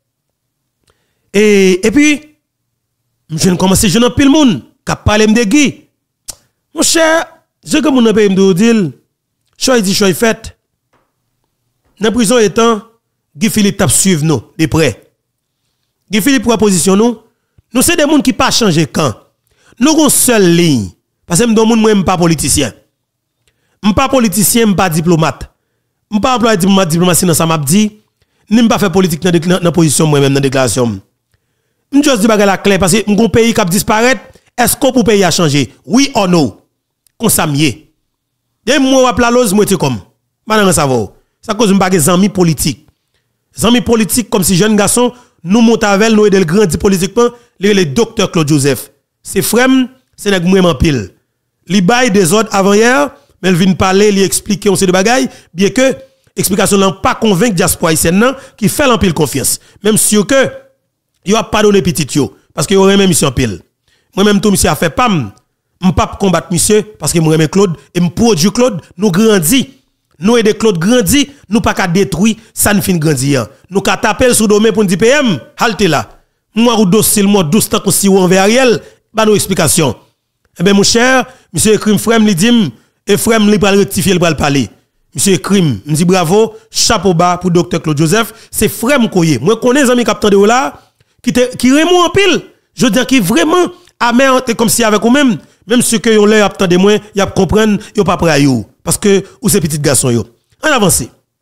Et, et puis, je ne commence à jeune pile monde qui parle de Guy. Mon cher, je comme mon pays me dire, choix dit choix fait. Dans la prison étant, Guy Philippe t'a suivre nous de près. Guy Philippe pour position nous, nous c'est des gens qui pas changer quand. Nous avons une seule ligne parce que nous ne sommes pas politiciens. Je ne suis pas politicien, je ne suis pas diplomate. Je ne suis pas employé de diplomatie dans ça m'a dit, je ne pas faire politique dans la position moi même dans la déclaration. Je juste dis la clair parce que mon pays qui disparaître, est-ce que pour pays a changé? Oui ou non? Qu'on s'amier. Dès moi la lose moi tu comme. Madame ça va. Ça cause me pas des amis politiques. Amis politiques comme si jeune garçon nous montavel nous aider le grandi politiquement, le docteur Claude Joseph. C'est frème, c'est nèg vraiment pile. Li bail des ordres avant hier, mais il vient parler, li expliquer on sait de bagaille, bien que explication n'a pas convaincre diaspora haïtienne qui fait en pile confiance. Même si que il a pardonné petit yo parce que il aurait même mission pile. Moi même tout monsieur a fait pam, m pas combattre monsieur parce que moi aime Claude et me produit Claude, nous grandit. Nous aider Claude grandit, nous pas qu'à détruire, ça ne fin grandir. Nous qu'à taper sur domaine pour dire P M, halte là. Moi ou docile moi douze temps qu'on si ou envers Ariel, ba nos explications. Eh ben mon cher, monsieur écrit frère me dit et frère me va rectifier le bral parler. Monsieur Crime, me dit bravo, chapeau bas pour docteur Claude Joseph, c'est frère me koye. Moi connais amis capitaine de là qui te qui remou en pile. Je veux dire qui vraiment amer comme si avec ou même même ceux que ont l'air attendre moins, y a comprendre, yo pas prêt yo parce que ou ces petits garçons yo. En avance.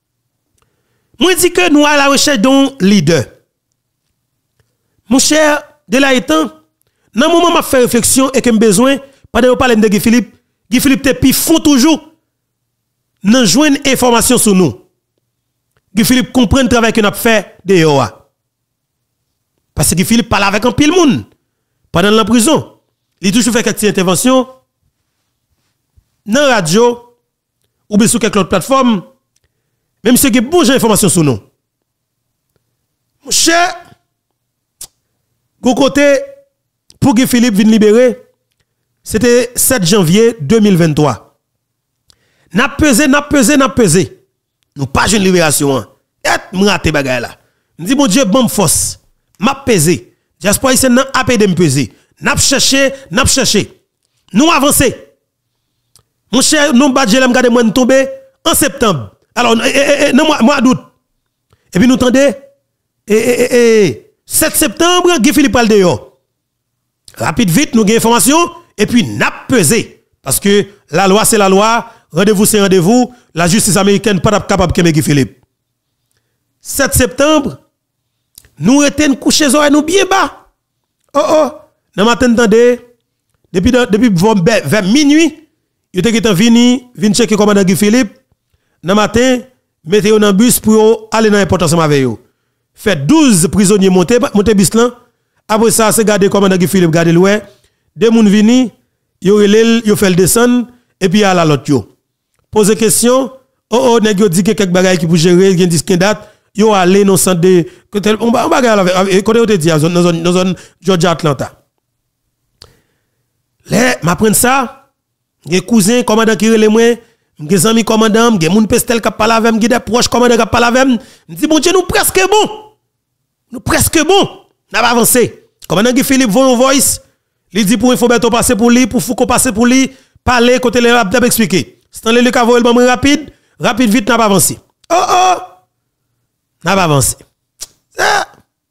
Moi dis que nous à la recherche d'un leader. Mon cher, de là étant, dans moment m'a fait réflexion et que me besoin pendant que parler de Guy Philippe, Guy Philippe te pi font toujours nan joindre information sur nous. Guy Philippe comprend le travail que n'a fait de yo. Parce que Guy Philippe parle avec un pile monde pendant la prison. Il a toujours fait quelques interventions dans la radio ou bien sur quelques autres plateformes. Même si il y a beaucoup d'informations sur nous. Mon cher, côté pour que Philippe vienne libérer, c'était sept janvier deux mille vingt-trois. N'a pesé, n'a pesé, n'a pesé. Nous pas une libération. Et nous raté bagay là. Nous dit mon Dieu, bon force. M'a pesé. J'espère ici n'a A P de me peser. N'a cherché, n'a cherché. Nous avancer. Mon cher, nous badge l'am gade moi tomber en septembre. Alors eh, eh, eh, non mois mois d'août. Et puis nous tendez et eh, eh, eh, sept septembre Guy Philippe parle de yo. Rapide vite nous gain information et puis n'a pesé parce que la loi c'est la loi, rendez-vous c'est rendez-vous, la justice américaine pas capable de Guy Philippe. sept septembre nous étions couchés nous bien bas. Oh oh, dans matin tendez depuis depuis vers minuit, il était venu venir checker commandant Guy Philippe. Dans matin, mettez dans bus pour aller dans l'aéroport ensemble avec eux. Fait douze prisonniers monter monter bus là. Après ça, c'est garder commandant Guy Philippe garder loin. Deux moun vini, yo relèl, yo fait le descendre et puis à la l'autre yo. Poser question, oh oh nèg yo dit que quelques bagages qui pour gérer, gen disque date, yo aller dans centre de on bagarre avec côté te dit dans zone dans zone Georgia Atlanta. Là, m'apprendre ça, gen cousin commandant qui relèl moi, mes amis commandant, mes moun pestel qui parle avec, mes des proches commandant qui parle avec, me dit bon Dieu nous presque bon. Nous presque bon. N'a pas avancé. Commandant Guy Philippe von voice, Il dit pour Infoberto passer pour lui, pour Foucault passer pour lui, parler côté les rap expliquer. C'est le cavo le rapide, rapide vite n'a pas avancé. Oh oh. N'a pas avancé. Ça.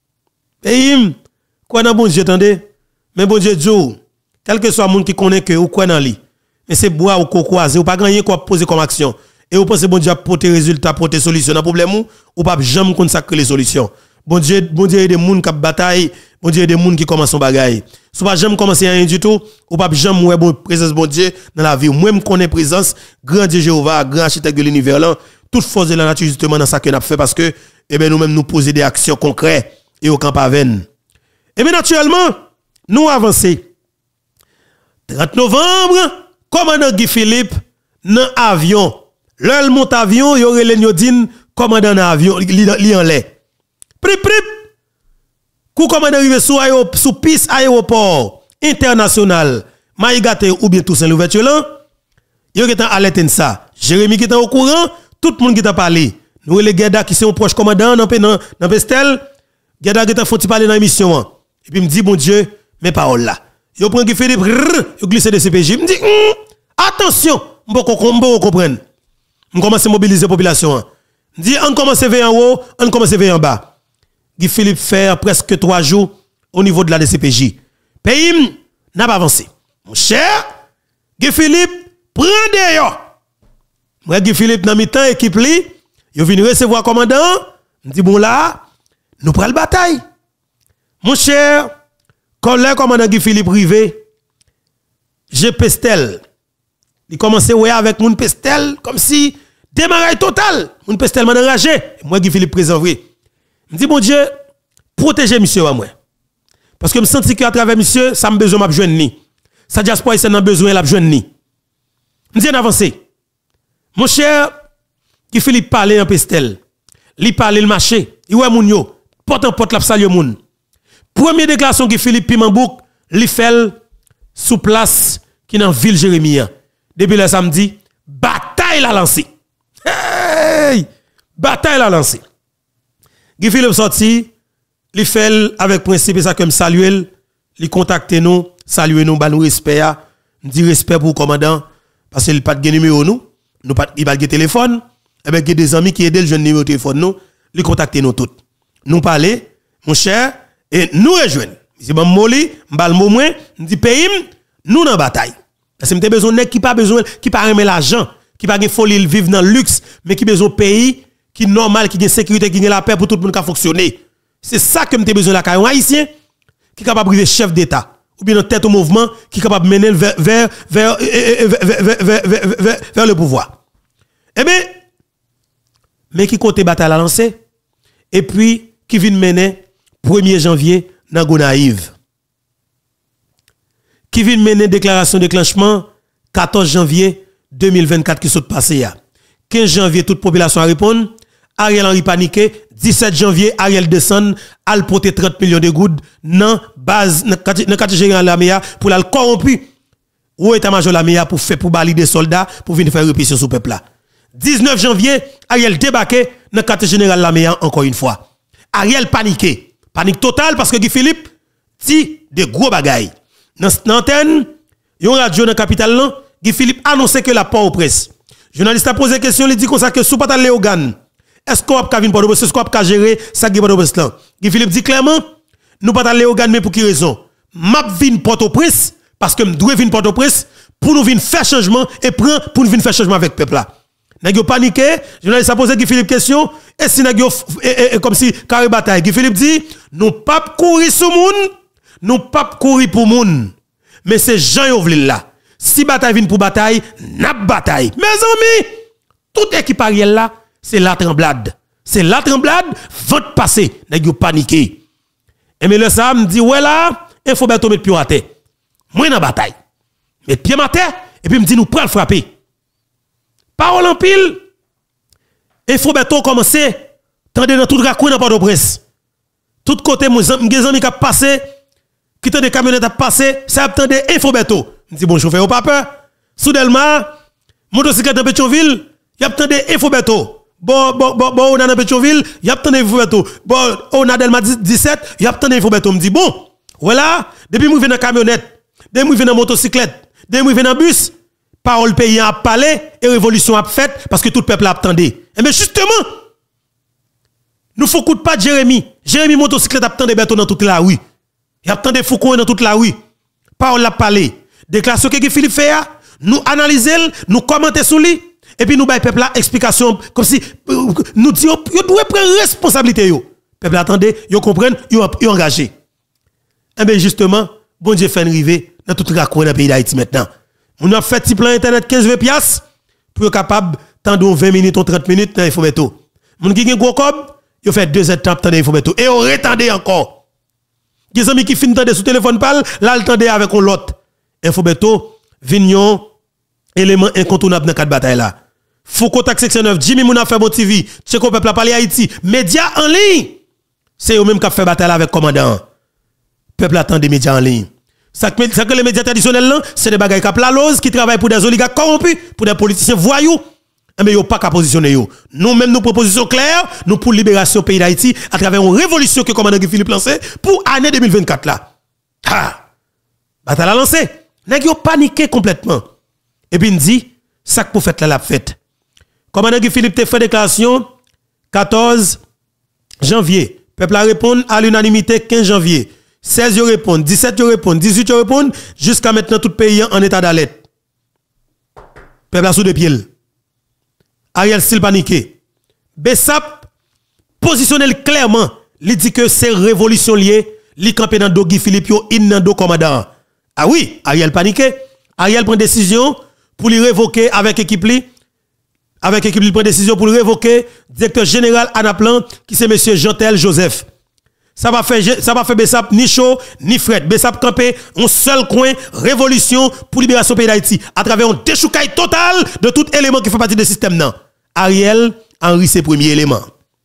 Pays quoi dans bon Dieu attendez, mais bon Dieu Dieu, quel que soit monde qui connaît que ou quoi dans lui. Mais c'est bois ou croiser ou pas gagner quoi poser comme action. Et vous pensez bon Dieu porter résultat, porter solution dans problème ou ou pas jamais consacrer les solutions. Bon Dieu, bon Dieu, il y a des gens qui bataille, bon Dieu, il y a des gens qui commencent son bagaille. Si pas jamais commencer rien du tout, ou pas jamais ouais bon présence bon Dieu dans la vie. Moi me connais présence, grand Dieu Jéhovah, grand architecte de l'univers là, toute force de la nature justement dans ça que n'a fait parce que eh ben nous même nous poser des actions concrètes et au camp Aven. Et bien naturellement, nous avancer. trente novembre, commandant Guy Philippe dans avion. L'heure monte avion, y aurait les Nyodine commandant avion li en l'air. Prip prip. Kou commandant arrivé sous sous piste aéroport international Maïgate ou bien Toussaint Louverture là. Yo qui alerté ça. Jérémy qui est au courant, tout le monde qui t'a parlé. Nous les Geda qui sont proche commandant dans dans dans Pestel, Geda qui t'a faut parler dans émission. Et puis me dit bon Dieu, mes paroles là. Yo prend Guy Philippe, yo glisse de C P J, me dit mm, attention, m'po comprendre. On commence à mobiliser la population. On dit on commence à veiller en haut, on commence à veiller en bas. Guy Philippe fait presque trois jours au niveau de la D C P J. Pays n'a pas avancé. Mon cher, Guy Philippe, prends d'ailleurs. Moi, Guy Philippe, dans mi-temps, équipe li, il vient recevoir commandant. On dit bon là, nous prenons la bataille. Mon cher, quand le commandant Guy Philippe rivé, j'ai pestel. Il commence à ouais avec mon pestel comme si démarrage total. Mon pestel m'a enragé. Moi Guy Philippe présent vrai. Me dit bon Dieu, protégez monsieur à moi. Parce que me senti qu'à travers monsieur, ça me besoin m'a joindre ni. Ça diaspora ça n'a besoin la joindre ni. Me dit avancer. Mon cher Guy Philippe parlait en pestel. Li parlait le marché. Il ouais moun yo, porte en porte la saluer moun. Première déclaration Guy Philippe Pimambouc, li fait sous place qui dans ville Jérémie. Depuis le samedi, bataille la lancée. Hey! Bataille la lancée. Guy Philippe sorti, li fait avec principe ça comme saluer, li contacter nous, saluer nous, ba nous respect, dit respect pour le commandant parce qu'il pas de numéro nous, nous pas il pas de téléphone, et ben il des amis qui aident le jeune numéro de téléphone nous, li contacter nous tout. Nous parler, mon cher, et nous rejoindre. Si bon moli, m'bal mot moins, dit pays nous dans bataille. Parce que m'te besoin nèg qui pas besoin qui pas aimer l'argent, qui pas gen folie vivre dans le luxe, mais qui besoin pays qui normal, qui a sécurité, qui a la paix pour tout le monde qui fonctionner. C'est ça que m'te besoin la caille haïtien qui capable priver chef d'état ou bien en tête au mouvement qui capable mener vers vers vers vers vers le pouvoir. Eh bien mais qui côté bataille la lancer et puis qui vient mener premier janvier dans Gonaïve. Qui vient mener déclaration de déclenchement quatorze janvier deux mille vingt-quatre qui saute passé ya. quinze janvier toute population a répondre, Ariel Henry paniqué, dix-sept janvier Ariel descend al porter trente millions de gouttes dans base dans quartier général la M E A pour la corrompu ou état-major la M E A pour faire pour balider des soldats pour venir faire répression sur peuple là. dix-neuf janvier Ariel débarqué dans quartier général la M E A encore une fois. Ariel paniqué, panique totale parce que Guy Philippe dit des gros bagailles. Dans l'antenne, il y a une radio dans la capitale, là, Guy Philippe annonce que la port aux presse. Journaliste a posé question, il dit comme ça que sous pas Léogan, est-ce qu'on a venir port aux presse, est-ce qu'on a gérer ça Guy port aux presse là? Guy Philippe dit clairement, nous pas Léogan, mais pour qui raison? M'a vinn port aux presse parce que m'doit venir port aux presse pour nous venir faire changement et prend pour nous venir faire changement avec peuple là. Nèg yo paniqué, journaliste a posé Guy Philippe question, et si nèg yo comme si carré bataille. Guy Philippe dit, nous pas courir sous moun. Nous pas courir pour moun, mais c'est Jean Yovlil là. Si bataille vient pour bataille, n'a bataille. Mes amis, toute équipe Ariel là, c'est la tremblade. C'est la tremblade, vote passé, nèg yo paniqué. Et mais le ça me dit ouais là, il faut bien tomber pied à terre. Moi dans bataille. Mais pied à terre et puis me dit nous prend frapper. Parole en pile. Il faut bien commencer tendre dans tout raccoin dans Port-au-Prince. Tout côté mes amis qui passé qui t'a des camionnettes à passer, ça attend des infobeto. Me dit bon chauffeur, pas peur. Soudainement, motocyclette dans Pétionville, y a attendé infobeto. Bon bon bon bon on a dans Pétionville, y a attendé infobeto. Bon on a Delma dix-sept, y a attendé infobeto. Me dit bon, voilà, depuis moi viens dans camionnette, Des mouillés dans motocyclette, des mouillés dans bus, parole paysan a parlé et révolution a fait parce que tout le peuple a attendu. Et bien justement, nous faut coup de pas de Jérémy. Jérémy motocyclette attend des béton dans toute la rue. Il attend des Foucault dans toute la rue. Parole l'a parlé. Déclaration que Philippe fait, nous analyser, nous commenter sur lui et puis nous bail peuple la explication comme si nous disons yo doit prendre responsabilité yo. Peuple attendez, yo comprennent, yo yo engagé. Et bien justement, bon Dieu fait arriver dans toute la cour dans le pays d'Haïti maintenant. On a fait petit plan internet quinze vingt piastres pour être capable tendre vingt minutes ou trente minutes dans Infometo. Moun qui gen gros cob, yo fait deux heures temps dans Infometo et on retendez encore. Des amis qui finissent tendre sous téléphone parle, là le tendez avec l'autre. Infometo vignon élément incontournable dans quatre bataille là. Faut contact section neuf, Jimmy Mouna fait bon T V, Tcheko peuple a parlé Haïti, médias en ligne. C'est eux même qui fait bataille avec commandant. Peuple attend des médias en ligne. Ça que les médias traditionnels là, c'est des bagages qui la lose qui travaillent pour des oligarques corrompus, pour des politiciens voyous. Mais yo pas qu'à positionner yo. Nous même nous proposition claire, nous pour libération pays d'Haïti à travers une révolution que commandant Guy Philippe lancé pour année deux mille vingt-quatre là. Ha. Bataille a lancé. Nèg yo paniqué complètement. Et puis il dit ça que pour fête là la fête. Commandant Guy Philippe te fait déclaration quatorze janvier. Peuple a répondre à l'unanimité quinze janvier. seize yo répondent, dix-sept yo répondent, dix-huit yo répondent, jusqu'à maintenant tout pays en état d'alerte. Peuple a sous deux pieds. Ariel Stil paniqué. Bessap positionne clairement, il dit que c'est révolution liée, li campé dans do Guy Philippe yo in dans do commandant. Ah oui, Ariel paniqué. Ariel prend décision pour lui révoquer avec équipe li avec équipe li prend décision pour lui révoquer directeur général Anaplan qui c'est monsieur Jean-Tel Joseph. Ça va faire ça va faire Bessap ni chaud ni fret. Bessap campé un seul coin révolution pour libération pays d'Haïti à travers un déchoucaille total de tout élément qui fait partie du système non. Ariel Henry c'est premier élément.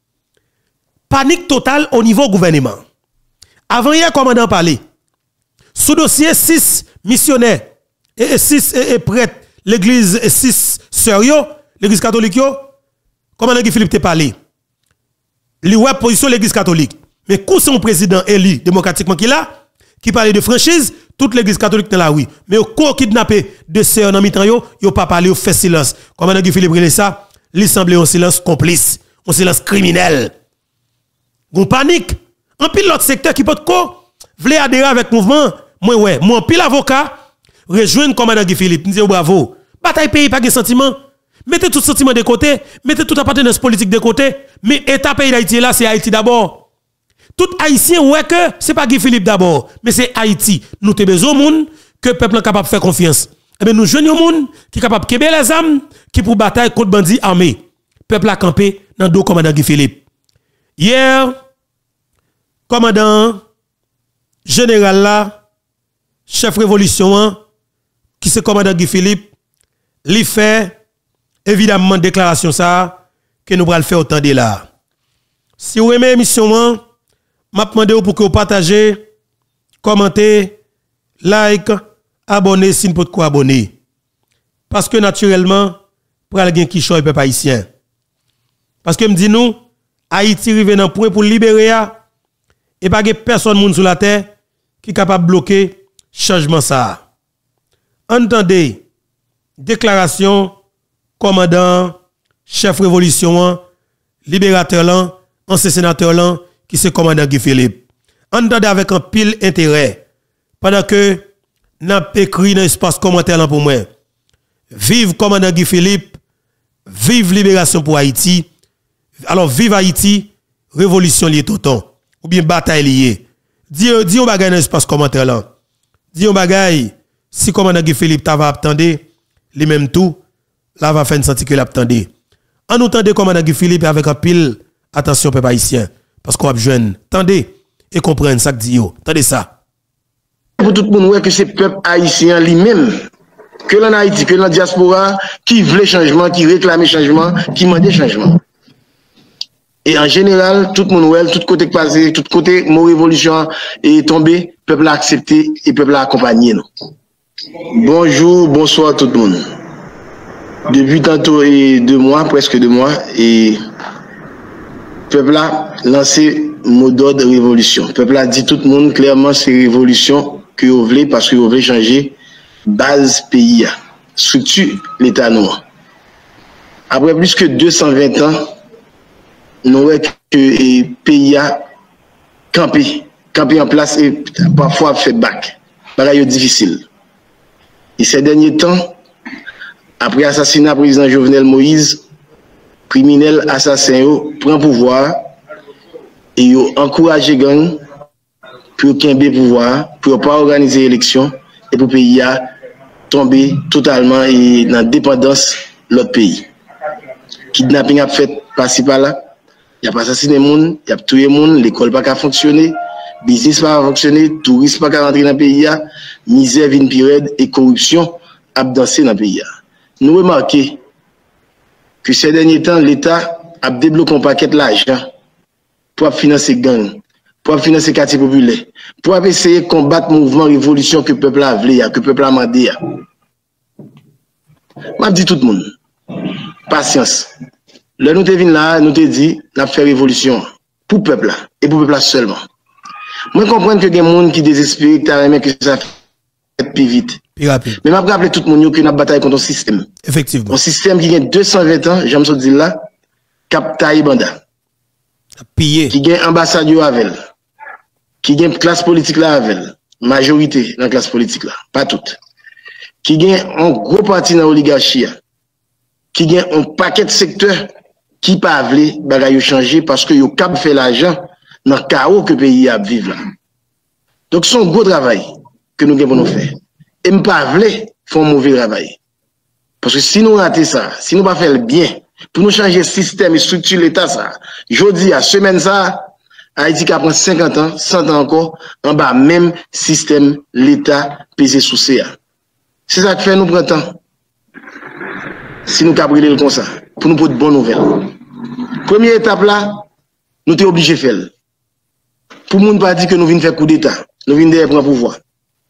Panique totale au niveau gouvernement. Avant hier commandant parler. Sous dossier six missionnaires et six et prêtres l'église six sœurs yo, l'église catholique yo, commandant Guy Philippe te parlé. Li ouais position l'église catholique. Mais quand son président élu démocratiquement qui là, qui parlait de franchise, toute l'église catholique dans la rue. Mais au co kidnappé de sœurs dans mi-temps yo, yo pas parlé, yo fait silence. Commandant Guy Philippe relé ça, li semblait un silence complice, un silence criminel. Gon panique. En pile l'autre secteur qui peut ko vle adhérer avec mouvement, moi ouais, moi pile avocat rejoindre commandant Guy Philippe, me dit bravo. Bataille pays pas de sentiment. Mettez tout sentiment de côté, mettez toute appartenance politique de côté, mais état pays d'Haïti là, c'est Haïti d'abord. Tout haïtien ouais que c'est pas Guy Philippe d'abord, mais c'est Haïti. Nous te besoin monde que peuple capable de faire confiance. Eh bien nous joignons monde qui capable de kéber les âmes qui pour bataille contre bandits armés. Peuple a campé dans deux commandant Guy Philippe. Hier commandant général là chef révolution qui c'est commandant Guy Philippe, li fait évidemment déclaration ça que nous allons faire autant de là. Si vous aimez l'émission, m'a demandé pour que vous partagez, commentez, like, abonnez si vous pouvez quoi abonner. Parce que naturellement, pour aller qui choix peuple haïtien. Parce que me dit nous, Haïti rive dans point pour libérer et pas personne moun sur la terre qui est capable de bloquer changement ça. Entendez déclaration commandant chef révolution libérateur là ancien sénateur là qui c'est commandant Guy Philippe. Entendez avec un pile intérêt pendant que n'a écrit dans espace commentaire là pour moi. Vive commandant Guy Philippe, vive libération pour Haïti. Alors vive Haïti, révolution liée tonton ou bien bataille liée. Dis dis on bagaille dans espace commentaire là. Dis on bagaille si commandant Guy Philippe t'a va attendre les même tout là va faire une sentir que l'attendait. En nous tendez commandant Guy Philippe avec un pile attention peuple haïtien parce qu'on a besoin tendez et comprendre ça que dit yo. Tendez ça. Pour tout le monde ouais que c'est peuple haïtien lui-même que l'en Haïti que la diaspora qui veut changement, qui réclame changement, qui demande changement. Et en général, tout le monde ouais, tout côté passé, tout côté mon révolution est tombé, peuple a accepté et peuple a accompagné nous. Bonjour, bonsoir tout le monde. Depuis tantôt et deux mois, presque deux mois, et peuple a lancé mot d'ordre révolution. Peuple a dit tout le monde clairement c'est révolution que vous voulez parce que vous voulez changer base pays, structure l'État noir. Après plus que deux cent vingt ans, nous voyons que le pays a campé, campé en place et parfois fait bac. C'est difficile. Et ces derniers temps, après l'assassinat du président Jovenel Moïse, criminel assassin prend pouvoir et yo encouragé gang pour qu'il ait pouvoir, pour pas organiser l'élection et pour le pays a tomber totalement et dans la dépendance de l'autre pays. Kidnapping a fait par-ci par-là, il y a pas assassiné les gens, il y a tué les gens, l'école n'a pas fonctionné, business n'a pas fonctionné, tourisme n'a pas rentré dans le pays, misère, vin pirate et corruption a dansé dans le pays. Nous remarquons que ces derniers temps, l'État a débloqué un paquet d'argent pour financer les gangs, pour financer les quartiers populaires, pour essayer de combattre le mouvement révolution que le peuple a voulu, que le peuple a demandé. Je dis tout le monde, patience. Là, nous te venons là, nous te dit, nous avons fait révolution pour le peuple et pour le peuple seulement. Moi, je comprends que il y a des gens qui désespèrent, que ça fait plus vite. Plus rapide. Mais je vais rappeler tout le monde que nous avons bataillé contre un système. Effectivement. Un système qui a deux cent vingt ans, j'aime ça dire là, Cap Taïbanda. Pillé. Qui a ambassadeur avec elle. Qui a une classe politique là avec elle. Majorité dans la classe politique là. Pas toute. Qui a un gros parti dans l'oligarchie. Qui a un paquet de secteurs qui pas voulu bagaille changer parce que yo cap fait l'argent dans le chaos que le pays a vivre là. Donc c'est un gros travail que nous devons faire. Et nous pas voulu faire un mauvais travail. Parce que si nous ratons ça, si nous pas faire le bien, pour nous changer le système et structure l'État ça, jeudi à semaine ça, Haïti qui prend cinquante ans, cent ans encore, en bas même système l'État pesé sous C A. C'est ça qui fait nous prendre temps. Si nous avons brûlé comme ça, pour nous pour de bonnes nouvelles. Première étape là, nous sommes obligés de faire. Pour nous ne pas dire que nous venons faire coup d'État, nous venons de prendre pouvoir.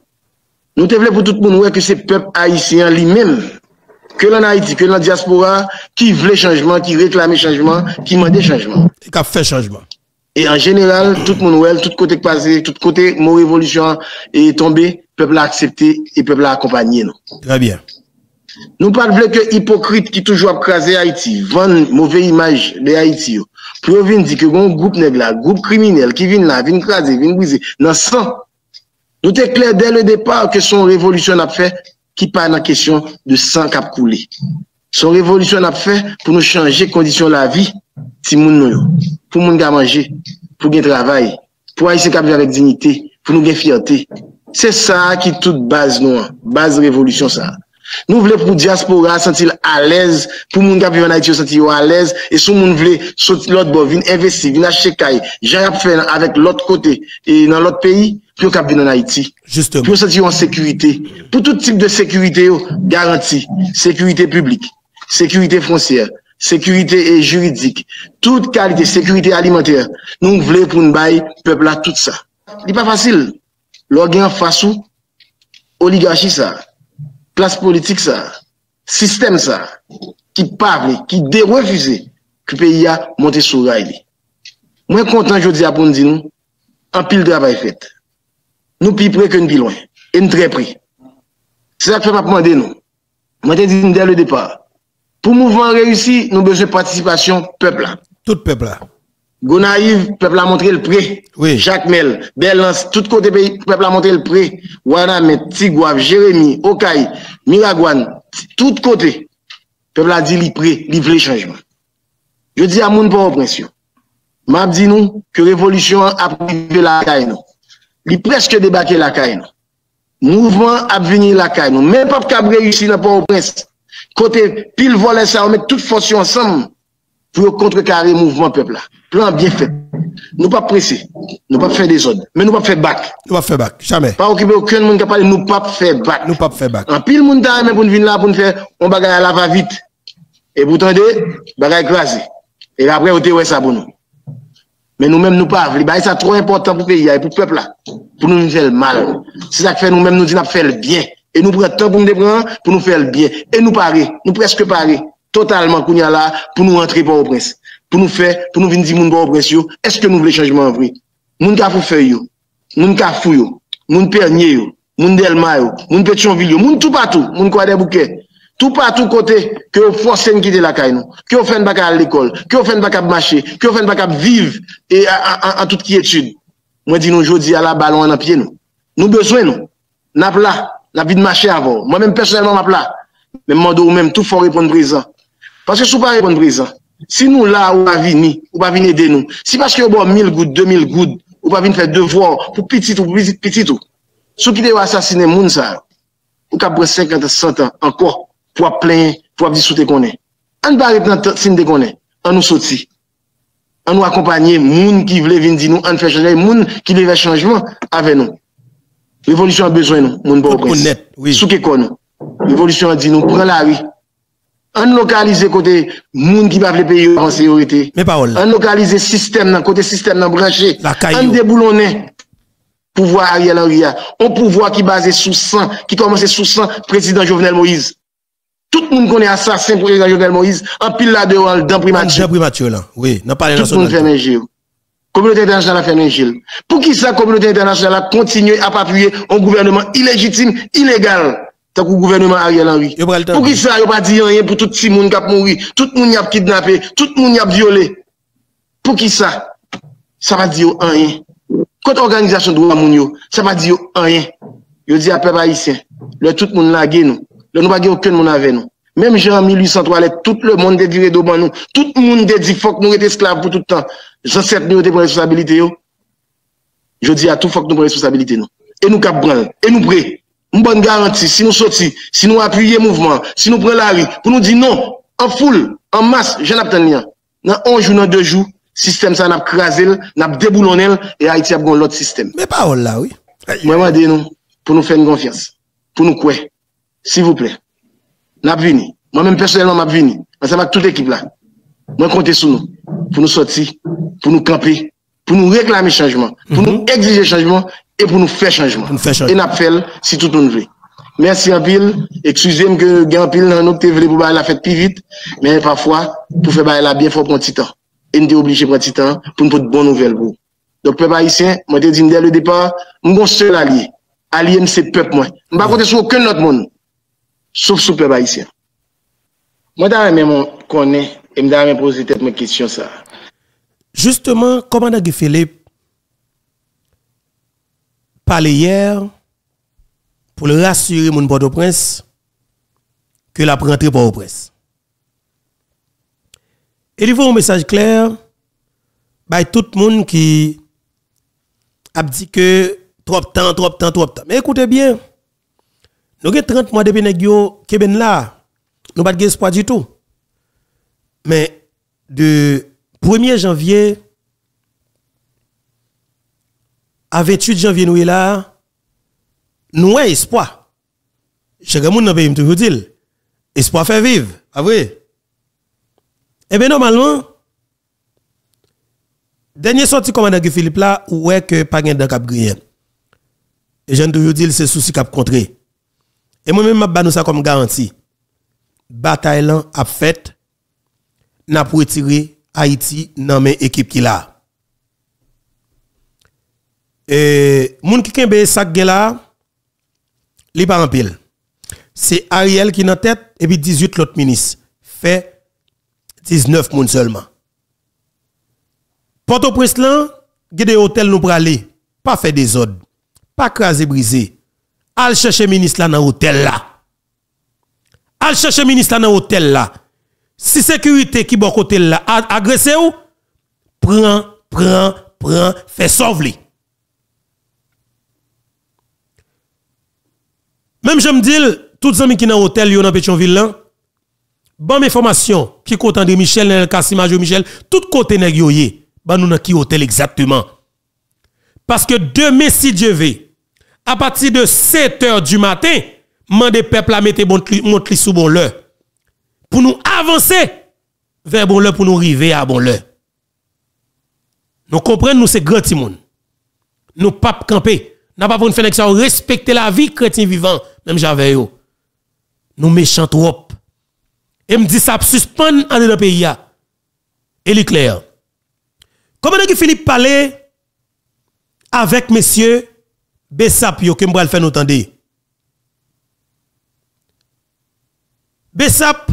Nous devons pour tout le monde que c'est le peuple haïtien lui-même, que l'en Haïti, que l'en diaspora, qui veut changement, qui réclame changement, qui demande changement. Et qui a fait changement. Et en général, tout le monde, tout côté passé, tout côté, mon révolution est tombé, le peuple a accepté et le peuple a accompagné nous. Très bien. Nous parlons que hypocrite qui toujours crasé Haïti, vend mauvaise image de Haïti. Pour venir dire que un groupe nègre là, groupe criminel qui vient là, vient craser, vient briser, dans sang. Nous t'es clair dès le départ que son révolution a fait qui pas dans question de sang cap coulé. Son révolution a fait pour nous changer conditions de la vie, si moun nou, pour moun ga manger, pour gagner travail, pour haïtien cap avec dignité, pour nous gagner fierté. C'est ça qui toute base nous, base révolution ça. Nous voulons pour diaspora sentir à l'aise, pour moun qui vivent en Haïti sentir à l'aise, et si moun voulait sortir l'autre bord, venir investir, venir acheter caille, j'ai fait avec l'autre côté et dans l'autre pays, pour qu'on vienne en Haïti. Justement. Pour sentir en sécurité. Pour tout type de sécurité, garantie, sécurité publique, sécurité foncière, sécurité juridique, toute qualité, sécurité alimentaire. Nous voulons pour nous bailler, peuple là, tout ça. Ce n'est pas facile. L'organe face ou, oligarchie ça. Classe politique ça, système ça, qui parle, qui dé refusé que le pays a monté sur rail. Moi content je dis à pour nous dire nous, en pile de travail fait. Nous plus près que nous plus loin, et nous très près. C'est ça que je vais demander nous. Moi je dis dès le départ. Pour le mouvement réussi, nous avons besoin de participation peuple là. Tout peuple là. Gonaïve, peuple a montré le prêt. Oui. Jacques Mel, Belance, tout côté pays, peuple a montré le prêt. Wanamet, Tigouave, Jérémy, Okaï, Miragouane, tout côté. Peuple a dit li prêt, li veut changement. Je dis à moun pas oppression. M'a dit nous que révolution a privé la caille nous. Li presque débarqué la caille nous. Mouvement a venu la caille nous. Même pas qu'à réussir dans Port-au-Prince. Côté pile volet ça, on met toute force ensemble pour contrecarrer le mouvement peuple là. Plan bien fait. Nous pas pressés. Nous pas faire des ordres. Mais nous pas faire bac. Nous pas faire bac. Jamais. Pas occuper aucun monde qui parle. Nous pas faire bac. Nous pas faire bac. En pile monde ta même pour venir là pour nous faire on bagaille à la va vite. Et vous tendez, bagaille écrasé. Et après on te ouais ça pour nous. Mais nous-mêmes nous pas. Bah ça trop important pour le pays et pour le peuple là. Pour nous faire le mal. C'est ça que fait nous-mêmes nous dit nous faire le bien. Et nous prenons temps pour nous prendre pour nous faire le bien. Et nous parer. Nous presque parer. Totalement qu'on y a là pour nous rentrer par au prince. Pour nous faire, pour nous venir dire moun bon prince yo, est-ce que nous voulons changement vrai? Moun ka fou feuille yo, moun ka fou yo, moun pernier yo, moun Delma yo, moun Pétionville yo, moun tout partout, moun quoi des bouquets. Tout partout côté que vous forcez de quitter la caille nous, que vous faites pas à l'école, que vous faites pas marcher, que vous faites pas vivre et en toute quiétude. Moi dis nous aujourd'hui à la ballon en pied nous. Nous besoin nous. N'a là, la vie de marcher avant. Moi même personnellement m'a là. Mais moi ou même tout faut répondre présent. Parce que si vous pas répondre présent, si nous là ou pas venir, ou pas venir aider nous. Si parce que vous boit mille gouttes, deux mille gouttes, ou pas venir faire devoir pour petit ou pour petit petit tout. Ceux qui doivent assassiner moun ça, ou cap cinquante cent ans encore. Pour plein, pour discuter qu'on est. On va arrêter dans signe de qu'on est. On nous sorti. On nous accompagner, moun qui veulent venir dire nous, on fait changer, moun qui veulent changement avec nous. Révolution a besoin nous, moun bon prince. Oui. Sous que nous. Révolution a dit nous, prends la rue. On localise côté moun qui va les payer en sécurité. Mais pas on localise système dans côté système dans branché. On déboulonner. Pouvoir Ariel Henry, un pouvoir qui basé sous sang, qui commence sous sang, président Jovenel Moïse. Tout le monde connaît assassin pour Jovenel Moïse, en pile là dehors, dans primature. Dans primature là, oui, n'a pas tout le monde fait un gil. Communauté internationale a fait un gil. Pour qui ça, communauté internationale a continué à appuyer un gouvernement illégitime, illégal, tant que le gouvernement Ariel Henry. Pour qui ça, il n'y a pas dit rien pour tout le monde qui a mouru, tout le monde qui a kidnappé, tout le monde qui a violé. Pour qui ça? Ça va dire rien. Quand organisation de droit moun ça va dire rien. Yo dit à peuple haïtien, le tout le monde la nous. Le nous pas aucun monde avec nous. Même Jean mille huit cent trois, tout le monde dédiré de nous. Tout le monde dit faut que nous être esclaves pour tout le temps. Jean sept nous te prendre responsabilité yo. Je dis à tout faut que nous prendre responsabilité nous. Et nous cap prendre et nous prêt. Une bonne garantie si nous sortis, si nous appuyer mouvement, si nous prenons la rue pour nous dire non en foule, en masse, j'en attends rien. Dans un jour, dans deux jours, système ça n'a crasé, n'a déboulonné et Haïti a l'autre système. Mais pas là oui. Moi je nous pour nous faire une confiance, pour nous quoi. S'il vous plaît, n'a venu. Moi-même personnellement, m'a venu. Ça va toute l'équipe là. Moi, comptez sur nous. Pour nous sortir, pour nous camper, pour nous réclamer changement, pour nous exiger changement et pour nous faire changement. Et n'a fait si tout le monde veut. Merci en pile. Excusez-moi que j'ai en pile dans nous que pour la fête plus vite. Mais parfois, pour faire la bien, il faut prendre un petit temps. Et nous sommes obligés de prendre un petit temps pour nous faire de bonnes nouvelles. Donc, peuple haïtien, moi, je dis dès le départ, mon seul allié. Allié, c'est peuple, moi. Je ne vais pas compter sur aucun autre monde. Sauf sous peuple haïtien. Moi, je même connais et je vais poser cette question. Ça. Justement, comment Guy Philippe parlait hier pour le rassurer mon Port-au-Prince que la rentrée Port-au-Prince. Et il faut un message clair by tout le monde qui a dit que trop de temps, trop de temps, trop de temps. Mais écoutez bien. Nous avons trente mois depuis que qui ben là. Nous n'avons pas d'espoir du tout. Mais de premier janvier à vingt-huit janvier, nous sommes là. Nous avons espoir. Chaque monde dans le pays, toujours dit, espoir fait vivre. Ah oui? Eh bien, normalement, dernier sorti commandant Philippe là, où est que pas de cap grien. Et j'en toujours dit, c'est souci cap contré. Et moi-même, je vais ça comme garantie. Bataille là a fait, n'a pour retirer Haïti dans mes équipes qui là. Et moun qui kembe sak gen là, li pa en pile. C'est Ariel qui dans tête et puis dix-huit l'autre ministre. Fait dix-neuf moun seulement. Port-au-Prince là, gè des hôtels nous pralé, pas fait des ordres, pas craser briser. Al chercher ministre là dans hôtel là. Al chercher ministre là dans hôtel là. Si sécurité qui bon côté là agressé ou prend prend prend fait sauver. Même je me dis tous les amis qui dans hôtel yo dans Pétionville là bonne information qui compte André Michel Nel Kassim Majo Michel tout côté nèg yo yé ba nous dans qui hôtel exactement. Parce que demain si Dieu veut à partir de sept heures du matin, mandé peuple à mettre montre sous bon l'heure. Pour nous avancer vers bon l'heure, pour nous arriver à bon l'heure. Nous comprenons, nous c'est grand monde. Nous pas camper. N'a pas pour nous faire ça respecter la vie chrétien vivant, même j'avais yo. Nous méchants trop. Et me dit ça suspend en dans le pays là. Et l'éclair. Comment est-ce que Philippe parlait avec messieurs Bessap yo que m'bral faire nous tendre. Bessap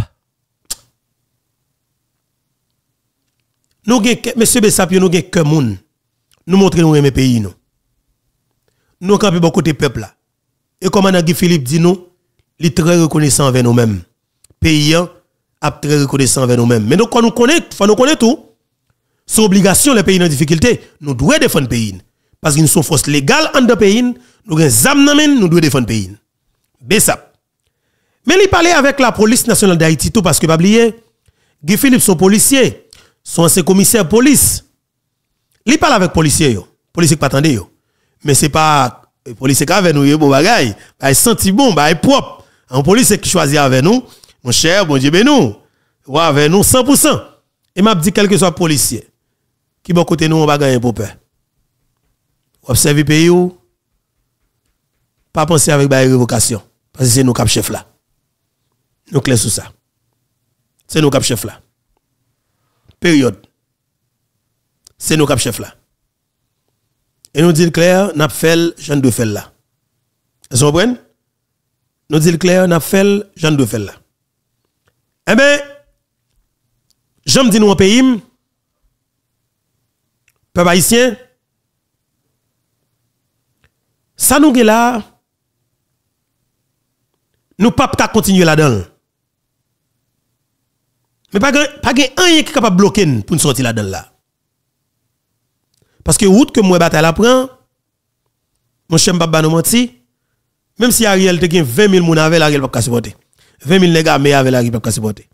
nous gen monsieur Bessap yo nous gen que moun. Nous montrer nous aimer pays nous. Nous camper bon côté peuple là. Et comme Guy Philippe dit nous, il est très reconnaissant envers nous-mêmes. Pays a très reconnaissant envers nous-mêmes. Mais nous quand nous connaît, faut nous connaître tout. C'est obligation les pays en difficulté, nous devons défendre le pays parce que nous sommes force légale en deux pays, nous avons zam nan men, nous devons défendre le pays. Bessap. Mais il parlait avec la police nationale d'Haïti tout parce que pas oublier Guy Philippe son policier, son ancien commissaire police. Il parle avec policier yo, policier pas attendé yo. Mais c'est pas policier qui avec nous yo bon bagay, ba senti bon, ba propre. Un policier qui choisit avec nous, mon cher, bon Dieu ben nous. Ou avec nous cent pour cent. Et m'a dit quel que soit policier qui bon côté nous on va gagner pour peur. Observer pays ou pas penser avec ba révocation parce que c'est nous cap chef là. Nous clair sur ça. C'est nous cap chef là. Période. C'est nous cap chef là. Et nous dit clair, n'a fait Jean de Fel là. Vous comprenez? Nous dit clair, n'a fait Jean de Fel là. Eh ben j'aime dire nous en pays peuple haïtien ça nous là nous pas pas continuer là-dedans. Mais pas pas rien qui capable bloquer pour nous sortir là-dedans là. Parce que route que moi bataille la prend, mon cher Mbaba nous menti, même si Ariel te gen vingt mille moun avec Ariel pas supporter. vingt mille nèg mais avec Ariel pas supporter.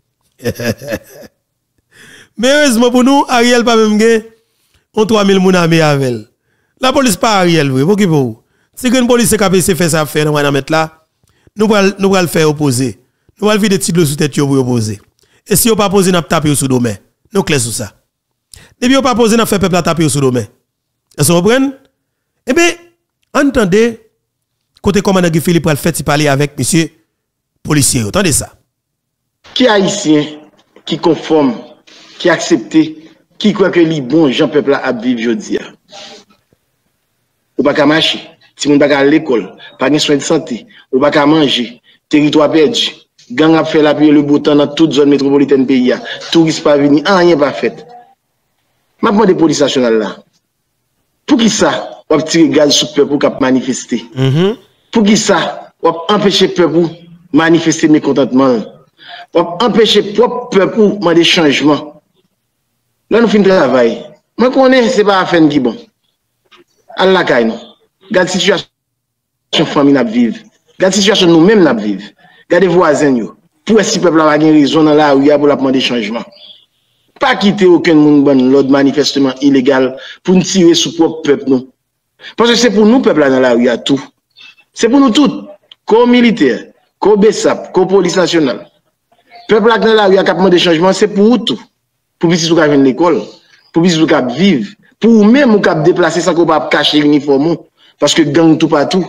Mais heureusement pour nous, Ariel pas même gen on trois mille moun avec avec. La police pas Ariel vrai, pour qui pour. Si une police capable de faire ça faire dans mettre là, nous va nous va le faire opposer. Nous va vider titre sous tête pour opposer. Et si on pas poser n'a taper sous domaine. Nous clair sur ça. Depuis on pas poser n'a faire peuple à taper sous domaine. Est-ce que vous comprenez? Eh bien, entendez, côté commandant Guy Philippe va faire parler avec monsieur policier. Entendez ça. Qui haïtien, qui conforme, qui accepte, qui croit que les bons gens peuple à vivre aujourd'hui. Ou pas qu'à marcher, si on pas à l'école, pas de soins de santé, ou pas qu'à manger, territoire perdu, gang a fait la pluie le beau temps dans toute zone métropolitaine pays, touristes pas venir, rien pas fait. Ma demande de police nationale là. Pour qui ça, on tirer gaz sur le peuple pour manifester? Mm-hmm. Pour qui ça, on empêcher le peuple pour manifester mécontentement? On empêcher le peuple pour demander changement. Là, nous finissons le travail. Moi, je connais, ce n'est pas la fin qui bon. Allah kay nous. Regarde la situation de famille n'a vivre. Regarde la situation de nous-mêmes n'a vivre. Regarde les voisins yo. Pour si le peuple a une raison dans la rue pour la demander changement. Pas quitter aucun monde bon l'ordre manifestement illégal pour nous tirer sur propre peuple nous. Parce que c'est pour nous peuple là dans la rue à tout. C'est pour nous tous, co militaires, co Bessap, co police nationale. Peuple là dans la rue a cap demander changement, c'est pour tout. Pour que vous venir l'école, pour que vous vivre, pour même vous déplacer sans qu'on pas cacher l'uniforme parce que gang tout partout.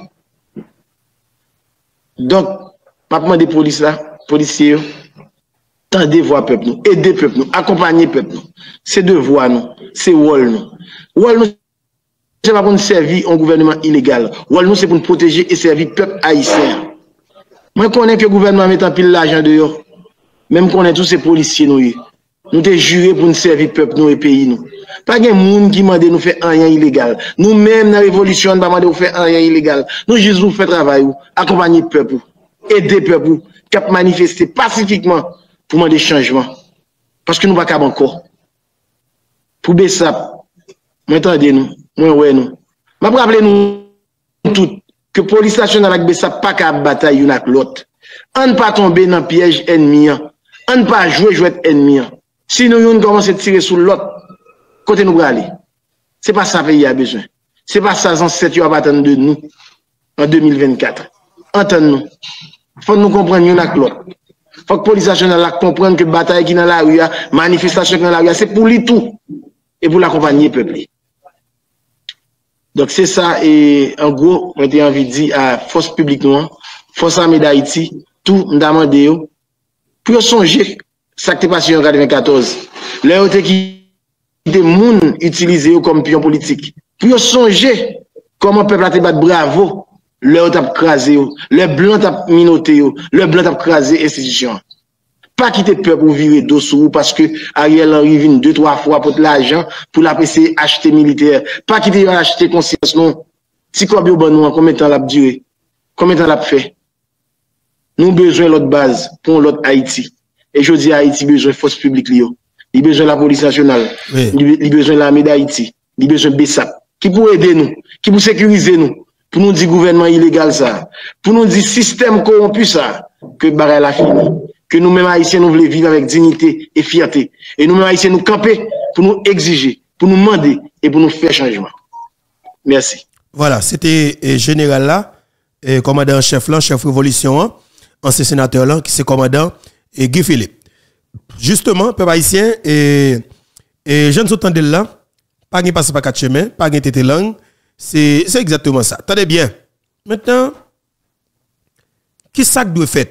Donc, pas demander police là, policiers tendez voir peuple nous, aider peuple nous, accompagner peuple nous. C'est devoir nous, c'est rôle nous. Rôle nous, c'est pas pour nous servir un gouvernement illégal. Rôle nous, c'est pour nous protéger et servir peuple haïtien. Moi, je connais que le gouvernement met en pile l'argent dehors. Même qu'on est tous ces policiers nous. Nous t'es juré pour nous servir peuple nous et pays nous. Pas de monde qui m'a dit nous faire rien illégal. Nous-mêmes, dans la révolution, nous pas demandé nous faire rien illégal. Nous juste nous faire travail, accompagner peuple, aider peuple, cap manifester pacifiquement pour demander changement. Parce que nous pas capable encore. Pour Bessap, m'entendez nous, moi ouais nous. M'a rappelé nous tout que police nationale avec Bessap pas capable bataille une avec l'autre. On ne pas tomber dans piège ennemi. On ne pas jouer jouer ennemi. Si nous on commence à tirer sur l'autre côté nous aller. C'est pas ça pays a besoin. C'est pas ça ancêtre yo attendre de nous en deux mille vingt-quatre. Entendez-nous. Faut nous comprendre une avec l'autre. Faut que police nationale comprenne que bataille qui dans la rue, manifestation qui dans la rue, c'est pour lui tout et pour l'accompagner peuple. Donc c'est ça et en gros, j'ai envie de dire à force publique noire, force armée d'Haïti, tout demande yo pour songer ça qui est passé en quatre-vingt-quatorze. Les qui des moun utilisés comme pion politique. Pour songer comment peuple a te battre bravo, le t'a crasé, le blanc t'a minoté, le blanc t'a crasé institution. Pas quitter peuple pour virer dos sous parce que Ariel Henry vient deux, trois fois pour l'argent pour la P C acheter militaire. Pas quitter acheter conscience, non. Si quoi bien bon, combien de temps l'a duré? Combien de temps l'a fait? Nous avons besoin de l'autre base pour l'autre Haïti. Et je dis Haïti besoin de force publique. Il a besoin de la police nationale. Oui. Il a besoin de l'armée d'Haïti. Il a besoin de B S A P. Qui pour aider nous? Qui pour sécuriser nous? Pour nous dire gouvernement illégal ça. Pour nous dire système corrompu ça. Que barre la fini. Que nous-mêmes Haïtiens nous voulons vivre avec dignité et fierté. Et nous-mêmes Haïtiens nous camper pour nous exiger, pour nous demander et pour nous faire changement. Merci. Voilà, c'était le général là, et commandant chef là, chef révolution, ancien sénateur là, qui c'est commandant et Guy Philippe. Justement, peuple haïtien, et, et je ne suis pas là, pas de passer par quatre chemins, pas de tété langue, c'est exactement ça. Attendez bien. Maintenant, qui ça doit faire?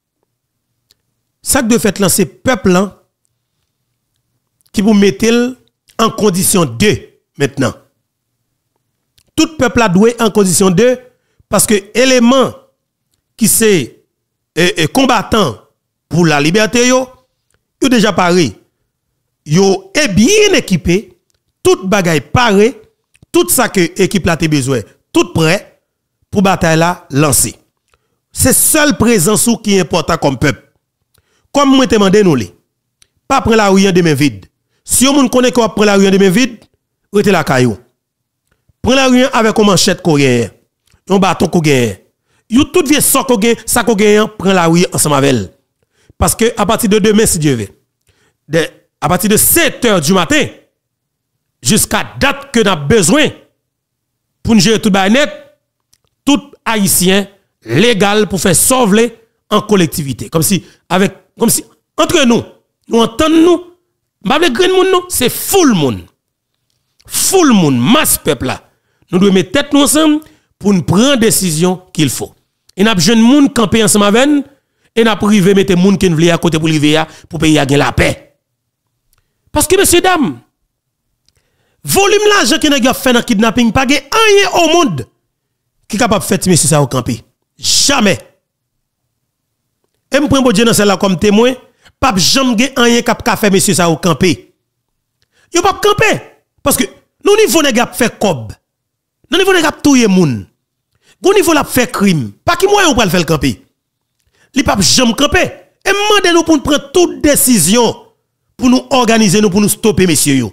Ça doit faire là, c'est peuple là, qui vous mettez en condition de maintenant. Tout peuple a doué en condition de parce que élément qui c'est combattant pour la liberté yo, yo déjà paré. Yo est bien équipé, tout bagaille paré, tout ça que équipe la te besoin, tout prêt pour bataille là lancer. C'est seule présence qui est important comme peuple. Comme moi te demandé nous les. Pas prendre la rue de main vide. Si on connaît qu'on prend la rue de main vide, rete la caillou. Prends la rue avec une manchette coréen, un bâton coréen. You tout vieux soc coréen, ça coréen prend la rue ensemble avec elle. Parce que à partir de demain si Dieu veut, de, à partir de sept heures du matin jusqu'à date que nous avons besoin pour nous gérer tout net, tout haïtien légal pour faire sauver en collectivité comme si avec comme si entre nous nous entendons nous pas le grand monde c'est full monde. Full monde, masse peuple là. Nous devons mettre tête nous ensemble pour nous prendre décision qu'il faut. Et n'a besoin de monde camper ensemble avec nous et n'a privé mettre monde qui veut à côté pour livrer pour payer à la paix. Parce que messieurs dames, volume l'argent qui n'a fait dans kidnapping pas rien au monde qui capable faire monsieur ça au camper. Jamais. Et me prend bon Dieu dans celle là comme témoin, pas jamais rien capable faire monsieur ça au camper. Yo pas camper. Parce que nous niveau nèg a fait cob. Nous niveau nèg a touyer moun. Nous niveau la fait crime. Pas qui moyen on va le faire camper. Li pas jamais camper. Et demandez nous pour prendre toute décision pour nous organiser nous pour nous stopper messieurs yo.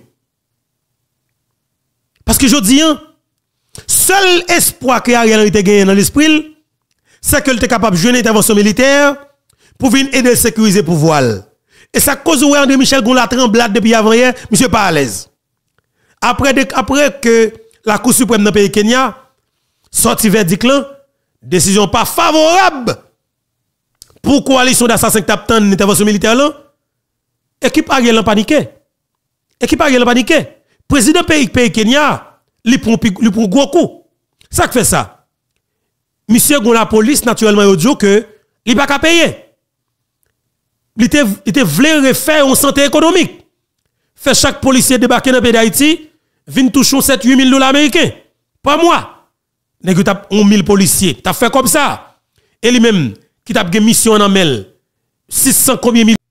Parce que je dis seul espoir que Ariel Henry te gagné dans l'esprit c'est qu'il était capable de jouer une intervention militaire pour venir aider à sécuriser le pouvoir. Et ça cause où André Michel Gon la tremblade depuis avant hier, monsieur pas à l'aise. Après, de, après que la Cour suprême dans le pays Kenya sorti verdict là, décision pas favorable pour coalition d'assassins qui tapent une intervention militaire là, équipe Ariel en paniqué. Équipe Ariel en paniqué. Président pays pays Kenya, li prend li prend gros coup. Ça qui fait ça. Monsieur gon la police naturellement il dit que il pas qu'à payer. Il était il était voulu refaire une santé économique. Fait chaque policier débarquer dans le pays d'Haïti, vient toucher sept huit mille dollars américains. Pas moi. Nèg t'a un mille policiers, t'a fait comme ça. Et lui même qui t'a une mission en mail six cents combien mille